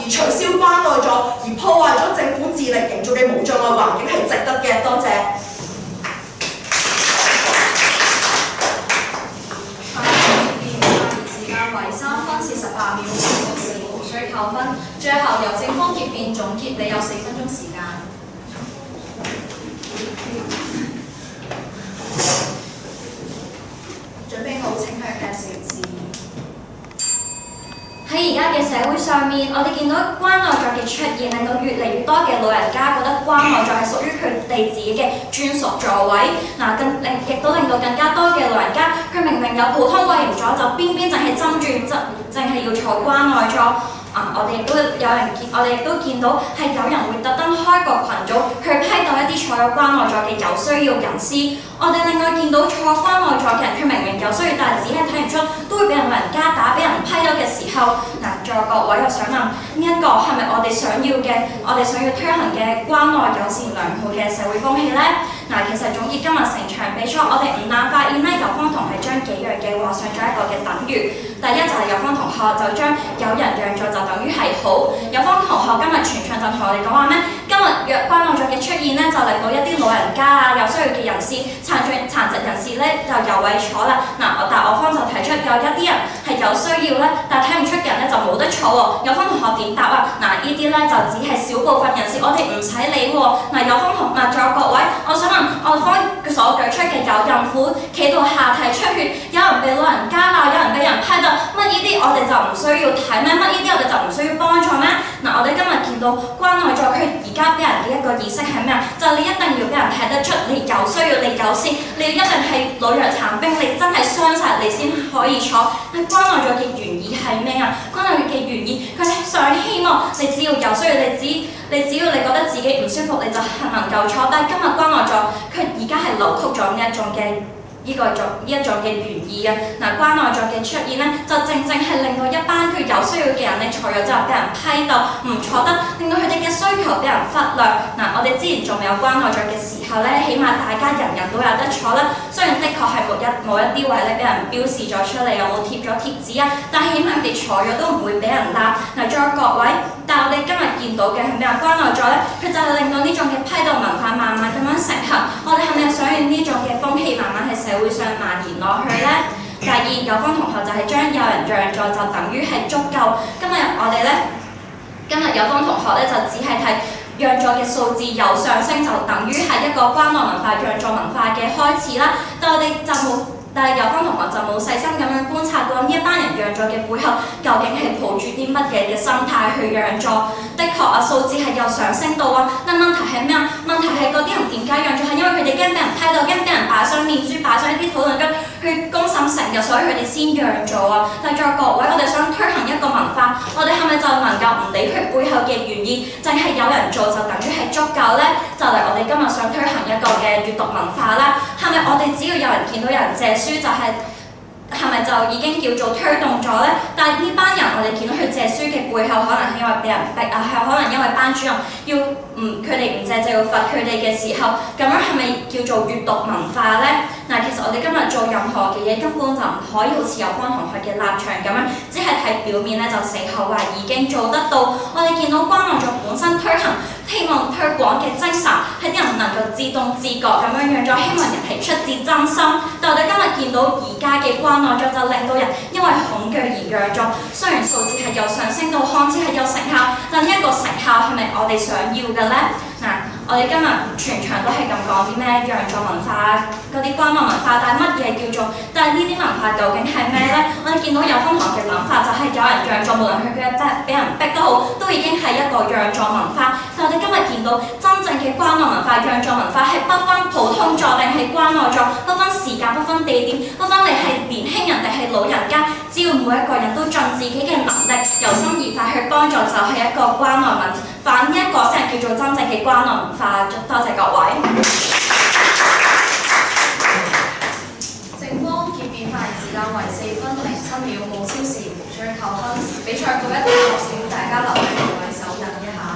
而取消關愛座，而破壞咗政府致力營造嘅無障礙環境係值得嘅。多謝。 時間為3分48秒，無時無需扣分。最後由正方結辯總結，你有4分鐘時間。準備好請向劇情示意。 喺而家嘅社會上面，我哋見到關愛座嘅出現，令到越嚟越多嘅老人家覺得關愛座係屬於佢哋自己嘅專屬座位。亦都令到更加多嘅老人家，佢明明有普通位唔咗，就偏偏淨係針住淨係要坐關愛座。我哋亦都見到係有人會特登開個群組去批鬥一啲坐有關愛座嘅有需要人士。我哋另外見到坐關愛座嘅人，佢明明有需要，但係只係睇唔出，都會俾人家打、俾人批鬥嘅時候，在各位又想問呢一個係咪我哋想要推行嘅關愛友善良好嘅社會風氣呢？其實總結今日成場比賽，我哋唔難發現呢，有方同係將幾樣嘅畫上咗一個嘅等於。第一就係有方同學就將有人讓座就等於係好。有方同學今日全場就同我哋講話咩？今日關愛座嘅出現呢，就令到一啲老人家啊、有需要嘅人士、殘疾人士呢，就有位坐啦。但我方就提出有一啲人係有需要呢，但睇唔出嘅人呢，就冇得坐喎。有方同學點答啊？呢啲呢，就只係少部分人士，我哋唔使理喎。有方同仲有各位，我想問我方所舉出嘅有孕婦企到下體出血，有人被老人家鬧，有人被人批鬥，乜呢啲我哋就唔需要睇咩？乜呢啲我哋就唔需要幫助咩？我哋今日見到關愛座，佢而家俾人嘅一個意識係咩啊？就你一定要俾人睇得出你有需要，你有先，你一定係老弱殘兵，你真係傷晒你先可以坐。關愛座嘅原意係咩啊？關愛座嘅原意，佢想希望你只要有需要，你只要你覺得自己唔舒服，你就能夠坐。但係今日關愛座，佢而家係扭曲咗呢一種嘅。呢一種嘅原意嘅關愛座嘅出現呢，就正係令到一班佢有需要嘅人呢坐咗之後俾人批鬥，唔坐得，令到佢哋嘅需求俾人忽略。我哋之前仲未有關愛座嘅時候呢，起碼大家人人都有得坐啦。雖然的確係冇一啲位呢俾人標示咗出嚟，有冇貼咗貼紙啊，但係起碼佢哋坐咗都唔會俾人鬧。再各位，但係我哋今日見到嘅係咩啊？關愛座呢，佢就係令到呢種嘅批鬥文化慢慢咁樣成行。我哋係咪想用呢種嘅風氣慢慢喺社會上蔓延落去呢？第二，有方同學就係將有人讓座就等於係足夠。今日有方同學呢，就只係睇讓座嘅數字有上升，就等於係一個關愛文化、讓座文化嘅開始啦。但係有方同學就冇細心咁樣觀察過呢一班人讓座嘅背後，究竟係抱住啲乜嘢嘅心態去讓座？的確數字係有上升到啊，但問題係咩啊？問題係嗰啲人點解讓座？係因為佢哋驚俾人批鬥，驚俾人擺上面書，擺上一啲討論區去公審成日，所以佢哋先讓座啊！但係各位，我哋想推行一個文化，我哋係咪就能夠唔理佢背後嘅原意，淨係有人做就等於係足夠呢？就嚟我哋今日想推行一個嘅閱讀文化啦，係咪我哋只要有人見到有人借書係咪就已經叫做推動咗呢？但係呢班人我哋見到佢借書嘅背後，可能係因為俾人逼啊，係可能因為班主任要佢哋唔借就要罰佢哋嘅時候，咁樣係咪叫做閱讀文化呢？其實我哋今日做任何嘅嘢根本就唔可以好似有方同學嘅立場咁樣，只係睇表面就死口話已經做得到。我哋見到關愛座本身推行希望推廣嘅精神係啲人能夠自動自覺咁樣讓座，希望人係出自真心。但我哋今日見到而家嘅關愛座就令到人因為恐懼而讓座，雖然數字係有上升到看似係有成效，但呢一個成效係咪我哋想要嘅呢？我哋今日全場都係咁講啲咩讓座文化、嗰啲關愛文化，但係乜嘢叫做？但係呢啲文化究竟係咩呢？我哋見到有方同學嘅諗法就係有人讓座，無論佢嘅俾人逼都好，都已經係一個讓座文化。但我哋今日見到真正嘅關愛文化、讓座文化係不分普通座定係關愛座，不分時間、不分地點、不分你係年輕人定係老人家，只要每一個人都盡自己嘅能力，由心而發去幫助，就係一個關愛文化。呢一個先係叫做真正嘅關愛文化。多謝各位。 正方結辯發言時間為4分07秒，無超時無需扣分。比賽告一段落，請大家留喺座位稍等一下。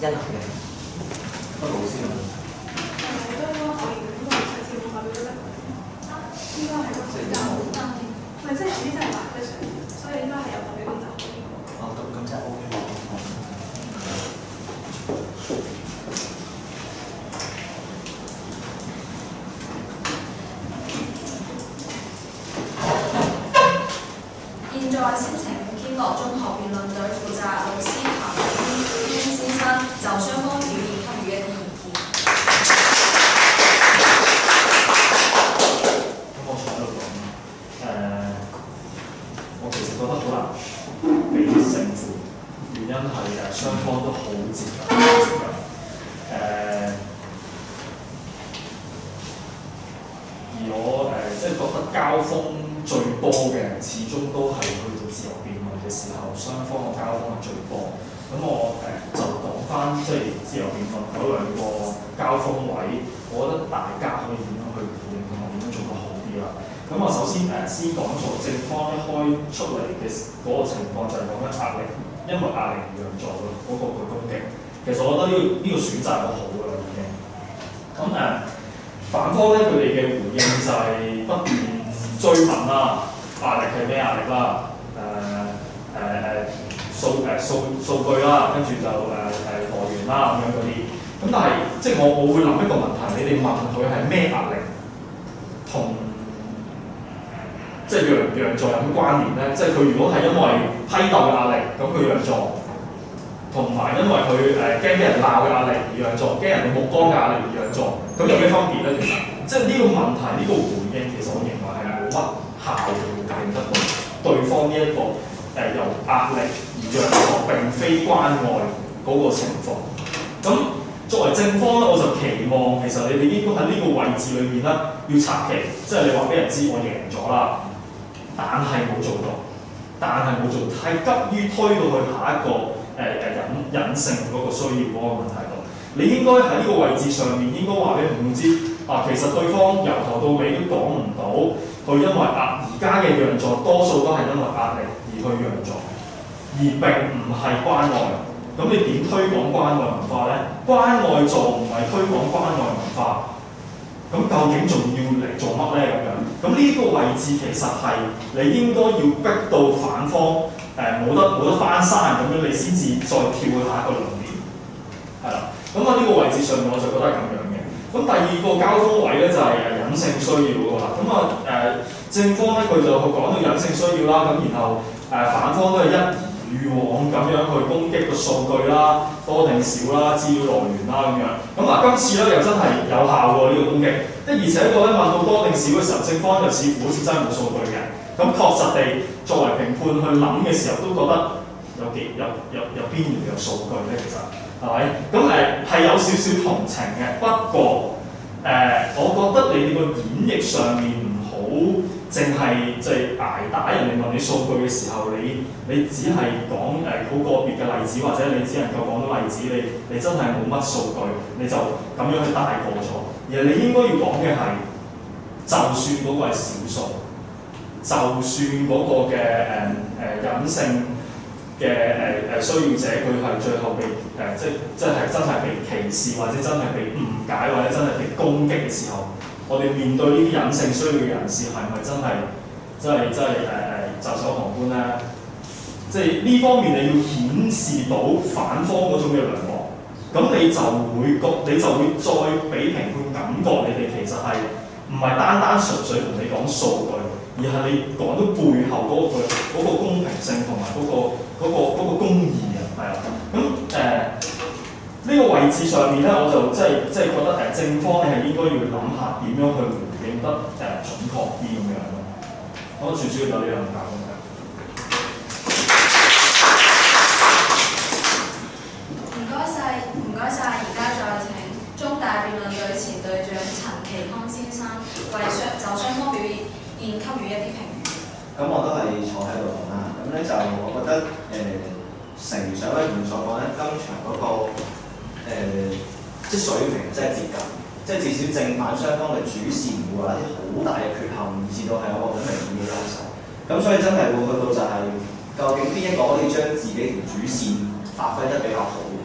欣娜嘅。 不過老師有冇？ 都應該可以嘅，因為上次我發表咗一個，應該係個比較好單啲，唔係即係主要真係話嘅上，所以應該係有代表邊就可以。 哦，咁真係 OK 喎。 現在先請天樂中學辯論隊負責老師譚軒先生就雙方表現給予一啲意見。 咁我坐喺度講我其實覺得好難俾勝負，原因係雙方都好接近。而我即係覺得交鋒最多嘅，始終都係去到自由辯論嘅時候，雙方嘅交鋒係最多。咁我就講翻即係自由辯論嗰兩個交鋒位，我覺得大家可以點樣去回應同埋點樣做得好啲啦。咁我首先先講咗正方一開出嚟嘅嗰個情況，就係講緊壓力，因為壓力而讓座嗰個嘅攻擊。其實我覺得呢個選擇好好㗎啦已經。咁反方咧，佢哋嘅回應就係不斷追問啦，壓力係咩壓力啦？數據啦，跟住就來源啦咁樣嗰啲。咁但係即係我會諗一個問題，你哋問佢係咩壓力，同即係讓座有咩關聯咧？即係佢如果係因為批鬥嘅壓力，咁佢讓座，同埋因為佢驚俾人鬧嘅壓力而讓座，驚人哋目光嘅壓力而讓座，咁有咩分別咧？其實即係呢個問題，呢個回應其實我認為係冇乜效嘅，回應得到對方呢一個由壓力而讓座並非關愛嗰個情況。咁作為正方咧，我就期望其實你哋應該喺呢個位置裏面咧要插旗，即係你話俾人知我贏咗啦，但係冇做到，係急於推到去下一個隱性嗰個需要嗰個問題度。你應該喺呢個位置上面應該話俾同學知其實對方由頭到尾都講唔到，佢因為而家嘅讓座多數都係因為壓力而去讓座，而並唔係關愛。咁你點推廣關愛文化咧？關愛座唔係推廣關愛文化，咁究竟仲要嚟做乜咧？咁呢個位置其實係你應該要逼到反方冇得翻山咁樣，你先至再跳去下一個論點，係啦。咁喺呢個位置上面，我就覺得係咁樣嘅。咁第二個交鋒位咧就係隱性需要嗰個啦。咁正方咧佢就講到隱性需要啦，咁然後反方都係一如往咁樣去攻擊個數據啦，多定少啦，資料來源啦咁樣。咁今次咧又真係有效喎呢個攻擊，而且個咧問到多定少嘅時候，正方就似乎好似真係冇數據嘅。咁確實地作為評判去諗嘅時候，都覺得有邊度有數據咧？其實係咪？咁係有少少同情嘅，不過我覺得你哋個演繹上面唔好淨係即係捱打人哋問你數據嘅時候，你只係講好個別嘅例子，或者你只能夠講到例子，你真係冇乜數據，你就咁樣去大過咗。而你應該要講嘅係，就算嗰個係少數，就算嗰個嘅隱性嘅需要者，佢係最後被即係真係被歧視，或者真係被誤解，或者真係被攻擊嘅時候，我哋面對呢啲隱性需要嘅人士，係咪真係袖手旁觀咧？即係呢方面你要顯示到反方嗰種嘅涼薄，咁你就會再俾評判感覺你哋其實係唔係單純粹同你講數據，而係你講到背後嗰個公平性同埋嗰個公義啊，係啊。咁呢個位置上面咧，我就即係覺得正方你係應該要諗下點樣去回應得準確啲咁樣咯。我覺得主要就呢兩教咁樣。 唔該晒，而家再請中大辯論隊前隊長陳其康先生為就雙方表現給予一啲評語。 咁我都係坐喺度講啦。咁咧就我覺得成上一段所講咧，今場嗰個即係水平真係接近，即係至少正反雙方嘅主線唔會話啲好大嘅缺陷，以至到係有個好明顯嘅優勢。咁所以真係會去到就係、究竟邊一個可以將自己條主線發揮得比較好，同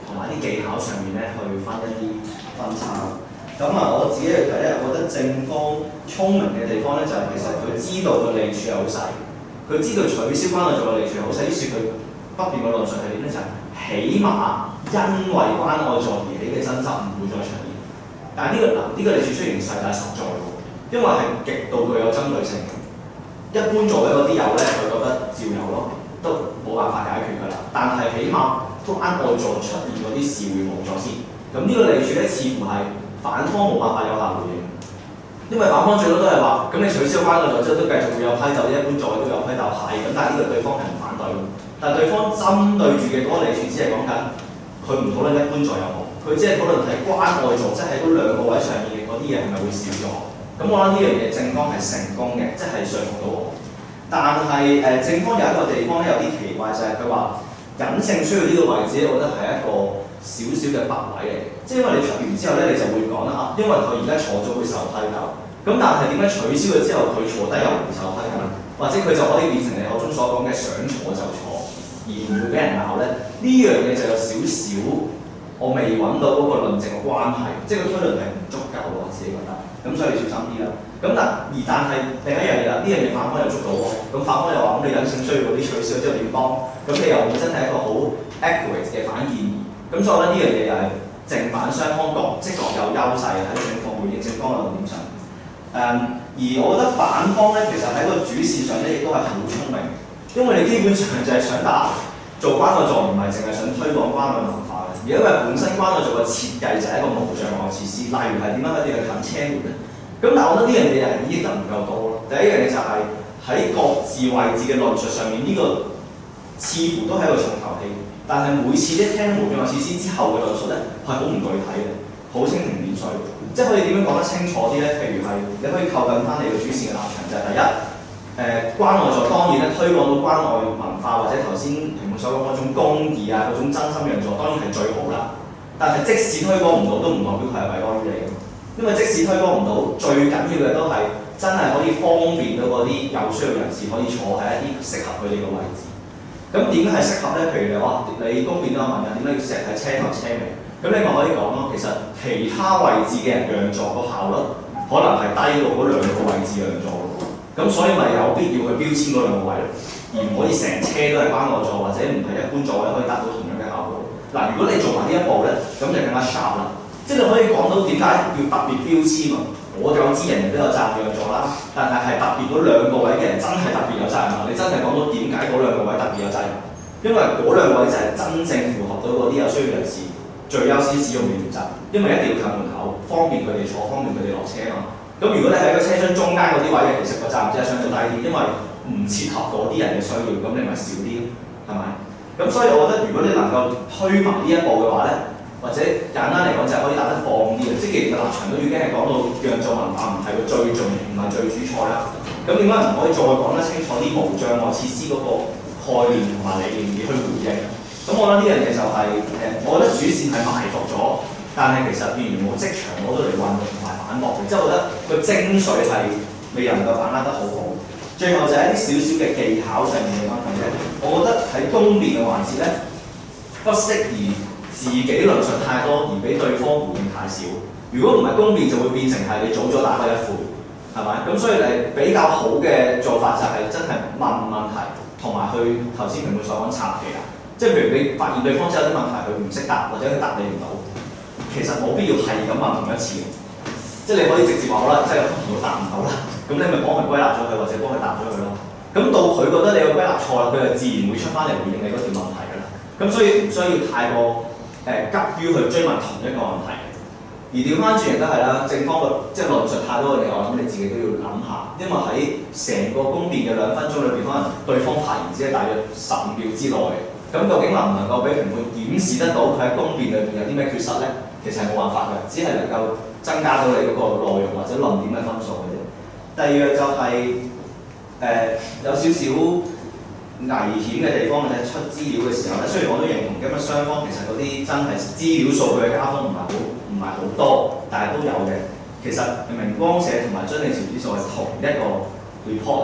同埋啲技巧上面咧去分一啲分叉。咁我自己嚟睇咧，我覺得正方聰明嘅地方咧，就係其實佢知道個利處係好細，佢知道取消關愛座嘅利處係好細，於是佢不斷嘅論述係點咧？就係起碼因為關愛座而起嘅爭執唔會再出現。但係呢個利處雖然細，但係實在喎，因為係極度具有針對性嘅。一般座位嗰啲有咧，佢覺得照有咯，都冇辦法解決㗎啦。但係起碼關愛座出現嗰啲事會冇咗先。咁呢個利處咧，似乎係反方冇辦法有效回應，因為反方最多都係話，咁你取消關愛座之後都繼續會有批鬥，一般座位都有批鬥係，咁但係呢個對方係唔反對嘅。但係對方針對住嘅嗰個利處只係講緊，佢唔討論一般座有冇，佢只係討論係關愛座，即係喺嗰兩個位上面嘅嗰啲嘢係咪會少咗。咁我諗呢樣嘢正方係成功嘅，即係說服到我。但係正方有一個地方咧有啲奇怪，就係佢話隱性需要呢個位置，我覺得係一個少少嘅白位嚟嘅，即係因為你出完之後咧，你就會講啦啊，因為佢而家坐咗會受批鬥，咁但係點解取消咗之後佢坐低又唔受批鬥，或者佢就可以變成你口中所講嘅想坐就坐，而唔會俾人鬧咧？呢樣嘢就有少少我未揾到嗰個論證嘅關係，即係個推論係唔足夠喎，我自己覺得，咁所以你小心啲啦。咁但係另一樣嘢啦，呢樣嘢反方又捉到喎，咁反方又話咁你隱性需要嗰啲取消之後點幫？咁你又本身係一個好 accurate 嘅反建議。咁所以我覺得呢樣嘢又係正反雙方各有優勢喺正方回應正方嘅論點上。而我覺得反方咧，其實喺個主線上咧，亦都係好聰明，因為你基本上就係想打做關愛座，唔係淨係想推廣關愛文化嘅，而因為本身關愛座嘅設計就係一個無障礙設施，例如係點樣一啲去近車門咧。咁但係我覺得呢樣嘢又係依得唔夠多咯。第一樣嘢就係喺各自位置嘅論述上面，呢個似乎都係一個重頭戲。但係每次一聽到無障礙設施之後嘅論述咧，係好唔具體嘅，好蜻蜓點水，即係可以點樣講得清楚啲咧？譬如係你可以扣緊翻你嘅主線嘅立場，就係第一，關愛座當然咧推廣到關愛文化或者頭先評判所講嗰種公義啊，嗰種真心讓座，當然係最好啦。但係即使推廣唔到，都唔代表佢係為安於你嘅，因為即使推廣唔到，最緊要嘅都係真係可以方便到嗰啲有需要人士可以坐喺一啲適合佢哋嘅位置。咁點解係適合咧？譬如你話你公辯都有問緊，點解要成日喺車頭車尾？咁你咪可以講咯。其實其他位置嘅人讓座個效率可能係低過嗰兩個位置讓座咯。咁所以咪有必要去標籤嗰兩個位咯，而唔可以成車都係關愛座或者唔係一般座位可以達到同樣嘅效果。嗱，如果你做埋呢一步咧，咁就更加 sharp 啦。即係你可以講到點解要特別標籤啊？我就知人人都有責任讓座啦，但係特別嗰兩個位嘅人真係特別有責任啊！你真係講到點解嗰兩個位特別有責任？因為嗰兩個位就係真正符合到嗰啲有需要人士最優先使用嘅原則，因為一定要近門口，方便佢哋坐，方便佢哋落車啊嘛。咁如果你喺個車廂中間嗰啲位嘅，其實個責任真係相對低啲，因為唔切合嗰啲人嘅需要，咁你咪少啲，係咪？咁所以我覺得如果你能夠推埋呢一步嘅話咧，或者簡單嚟講就係可以打得放啲嘅，即係既然個立場都已經係講到讓座文化唔係個最重，唔係最主菜啦。咁點解唔可以再講得清楚啲無障礙設施嗰個概念同埋理念而去回應？咁我覺得呢樣嘢就係我覺得主線係埋伏咗，但係其實變完冇即場攞到嚟運用同埋反駁嘅，即係我覺得個精髓係未能夠把握得好好。最後就係一啲少少嘅技巧上面嘅問題啫。我覺得喺公辯嘅環節咧，不適宜自己論述太多，而俾對方回應太少。如果唔係公辯，就會變成係你早咗打過一副，係咪？咁所以你比較好嘅做法就係真係問問題，同埋去頭先評判所講插旗啦。即係譬如你發現對方真係有啲問題，佢唔識答，或者佢答你唔到，其實冇必要係咁問同一次。即係你可以直接話好啦，即係如果答唔到啦，咁你咪幫佢歸納咗佢，或者幫佢答咗佢咯。咁到佢覺得你個歸納錯啦，佢就自然會出翻嚟回應你嗰條問題㗎啦。咁所以唔需要太過急於去追問同一個問題。而調翻轉亦都係啦，正方個即係論述太多嘅嘢，我諗你自己都要諗下，因為喺成個公辯嘅2分鐘裏邊，可能對方發言只係大約15秒之內。咁究竟能唔能夠俾評判檢視得到佢喺公辯裏邊有啲咩缺失咧？其實係冇辦法嘅，只係能夠增加到你嗰個內容或者論點嘅分數嘅啫。第二樣就係、有少少危險嘅地方嘅，出資料嘅時候咧，雖然我都認同今日雙方其實嗰啲真係資料數據嘅交鋒唔係好多，但係都有嘅。其實明光社同埋津理潮指數係同一個 report 嚟，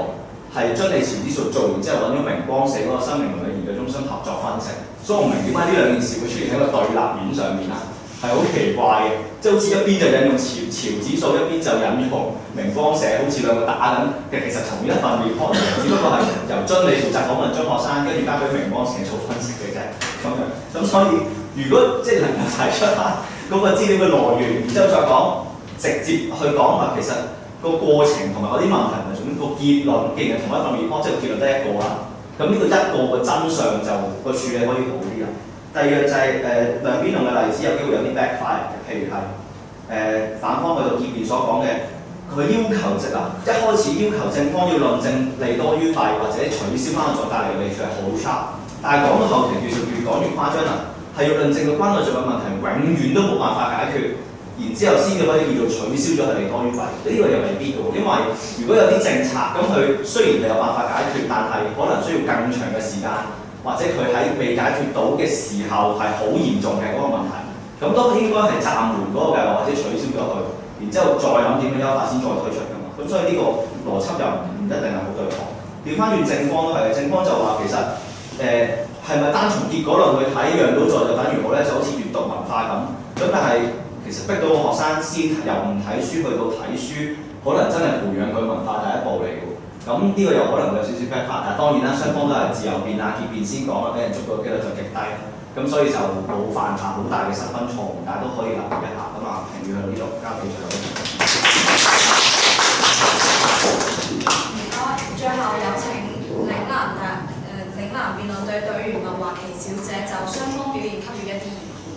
係將你潮子數做完之後揾咗明光社嗰個生命倫理研究中心合作分析，所以我唔明點解呢兩件事會出現喺個對立面上面啦，係好奇怪嘅，即係好似一邊就引用潮子數，一邊就引用明光社，好似兩個打緊嘅，其實同一份 report 嚟嘅，只不過係由津理負責訪問中學生，跟住交俾明光社做分析嘅啫，咁樣。咁所以如果即係能夠提出下嗰個資料嘅來源，然之後再講，直接去講話其實個過程同埋嗰啲問題唔係總個結論，既然係同一份 report，即係個結論得一個啦。咁呢個一個嘅真相就個處理可以好啲啦。第二個就係兩邊用嘅例子有機會有啲 backfire 嘅，譬如係反方去到結辯所講嘅，佢要求值啊，一開始要求正方要論證利多於弊或者取消翻個再帶嚟嘅利處係好 sharp，但係講到後期其實越講越誇張啦，係要論證個關愛罪嘅問題永遠都冇辦法解決，然之後先至可以叫做取消咗係利多於弊，呢個又未必嘅喎，因為如果有啲政策咁佢雖然係有辦法解決，但係可能需要更長嘅時間。或者佢喺未解決到嘅時候係好嚴重嘅嗰個問題，咁都應該係暫緩嗰個計劃或者取消咗佢，然之後再諗點樣優化先再推出㗎嘛。咁所以呢個邏輯又唔一定係好對抗。調翻轉正方都係，正方就話其實係咪單從結果論去睇讓到在就等於好咧，就好似閱讀文化咁。咁但係其實逼到個學生先由唔睇書去到睇書，可能真係培養佢文化第一步嚟㗎。咁呢個又可能會有少少 backfire，但係當然啦，雙方都係自由辯啊，結辯先講啊，俾人捉到嘅機率就極低，咁所以就冇犯下好大嘅失分錯誤，大家都可以留意一下。咁啊，評語去到呢度，交俾最後。 唔該，最後有請嶺南辯論隊隊員麥華琪小姐就雙方表現給予一啲意見。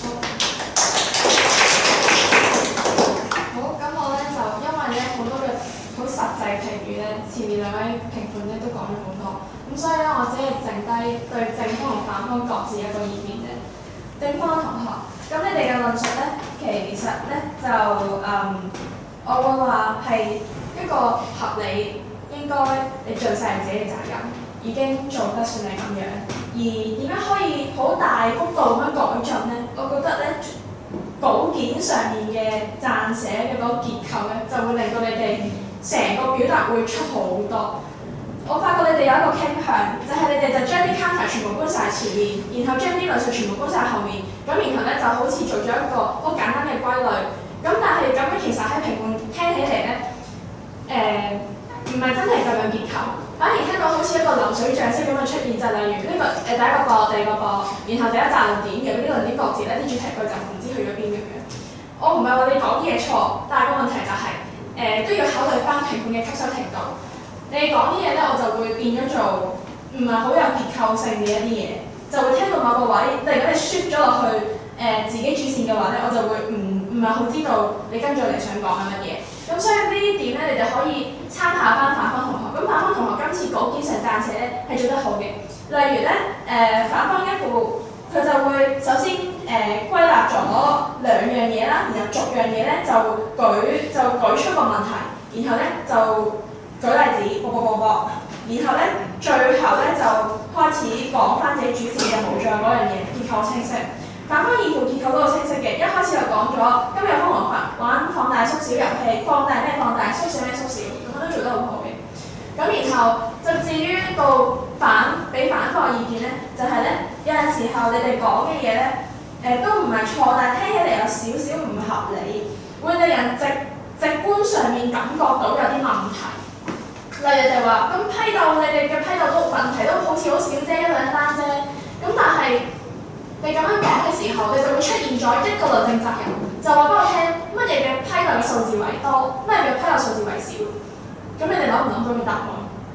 好，咁我咧就因為咧好多嘅好實際評語咧，前面兩位評判咧都講咗好多，咁所以咧我只係剩低對正方同反方各自一個意見啫。正方同學，咁你哋嘅論述咧，其實咧就我會話係一個合理，應該你盡晒自己嘅責任，已經做得算係咁樣。而點樣可以好大幅度咁樣改進咧？我覺得咧稿件上面嘅撰寫嘅嗰個結構咧，就會令到你哋成個表達會出好多。我發覺你哋有一個傾向，就係你哋就將啲 counter 全部搬晒前面，然後將啲論述全部搬晒後面，咁然後咧就好似做咗一個好簡單嘅歸類。咁但係咁樣其實喺評判聽起嚟咧，唔係真係咁樣結構，反而聽到好似一個流水帳式咁樣出現，就例如呢個第一個播，第二個播，然後第一紮論點嘅呢啲論點各自咧啲主題句就唔知去咗邊咁樣。我唔係話你講啲嘢錯，但係個問題就係、都要考慮翻評判嘅吸收程度。你講啲嘢咧，我就會變咗做唔係好有結構性嘅一啲嘢，就會聽到某個位，但如果你 shift 咗落去自己主線嘅話咧，我就會唔係好知道你跟住嚟想講緊乜嘢。咁所以呢啲點咧，你就可以參考翻反方同學。咁反方同學今次稿件上撰寫咧係做得好嘅。例如咧，反方一副佢就會首先歸納咗兩樣嘢啦，然後逐樣嘢咧就舉出個問題，然後咧就舉例子，然後咧最後咧就開始講翻自己主線嘅無障嗰樣嘢，結構清晰。反方二副結構都好清晰嘅，一開始就講咗今日瘋狂玩放大縮小遊戲，放大咩放大，縮小咩縮小，咁樣都做得好好嘅。咁然後就至於到俾反方嘅意見咧，就係咧有陣時候你哋講嘅嘢咧，都唔係錯，但係聽起嚟有少少唔合理，會令人直觀上面感覺到有啲問題。例如就話咁批鬥你哋嘅批鬥都問題都好似好少啫，一兩單啫，咁但係你咁樣講嘅時候，你就會出現咗一個論證責任，就話俾我聽乜嘢嘅批鬥嘅數字為多，乜嘢嘅批鬥數字為少。咁你哋諗唔諗到嘅答案？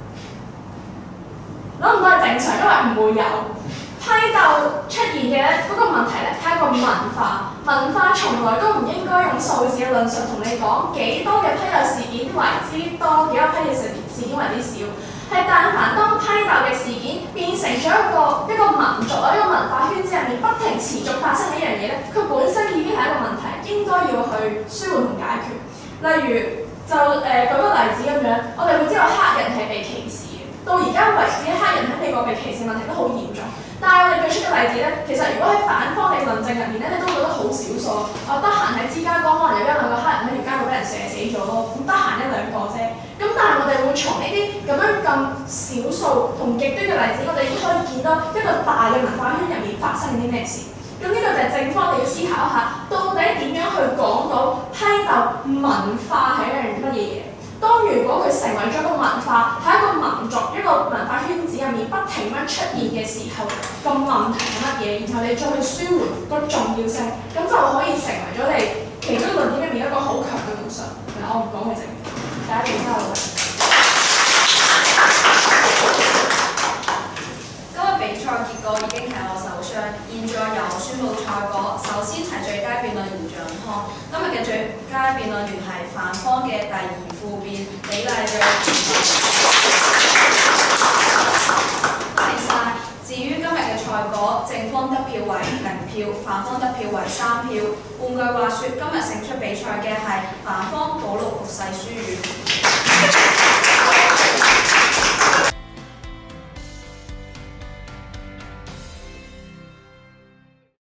諗唔到係正常，因為唔會有批鬥出現嘅嗰個問題咧，係一個文化。文化從來都唔應該用數字嘅論述同你講幾多嘅批鬥事件為之多，幾多批鬥事件為之少。係但凡當批鬥嘅事件變成咗一個民族啊，一個文化圈子入面不停持續發生呢樣嘢咧，佢本身已經係一個問題，應該要去舒緩同解決。例如就舉個例子咁樣，我哋會知道黑人係被歧視嘅，到而家為止黑人喺美國被歧視問題都好嚴重。但係我哋舉出嘅例子咧，其實如果喺反方嘅論證入面咧，你都覺得好少數。我得閒喺芝加哥可能有一兩個黑人喺條街度俾人射死咗咯，咁得閒一兩個啫。咁但係我哋會從呢啲咁樣咁少數同極端嘅例子，我哋已經可以見到一個大嘅文化圈入面發生緊啲咩事。咁呢個就係正方，你要思考一下，到底點樣去講到批鬥文化係一樣乜嘢嘢？當如果佢成為咗一個文化，喺一個民族一個文化圈子入面不停咁出現嘅時候，個問題係乜嘢？然後你再去舒緩個重要性，咁就可以成為咗你其中論點入面一個好強嘅論述。我唔講佢證明，大家記得我。 今日比賽結果已經喺我手上，現在由我宣佈賽果。首先係最佳辯論員獎項，今日嘅最佳辯論員係反方嘅第二副辯比例最多謝。至於今日嘅賽果，正方得票為0票，反方得票為3票。換句話說，今日勝出比賽嘅係反方保祿律師。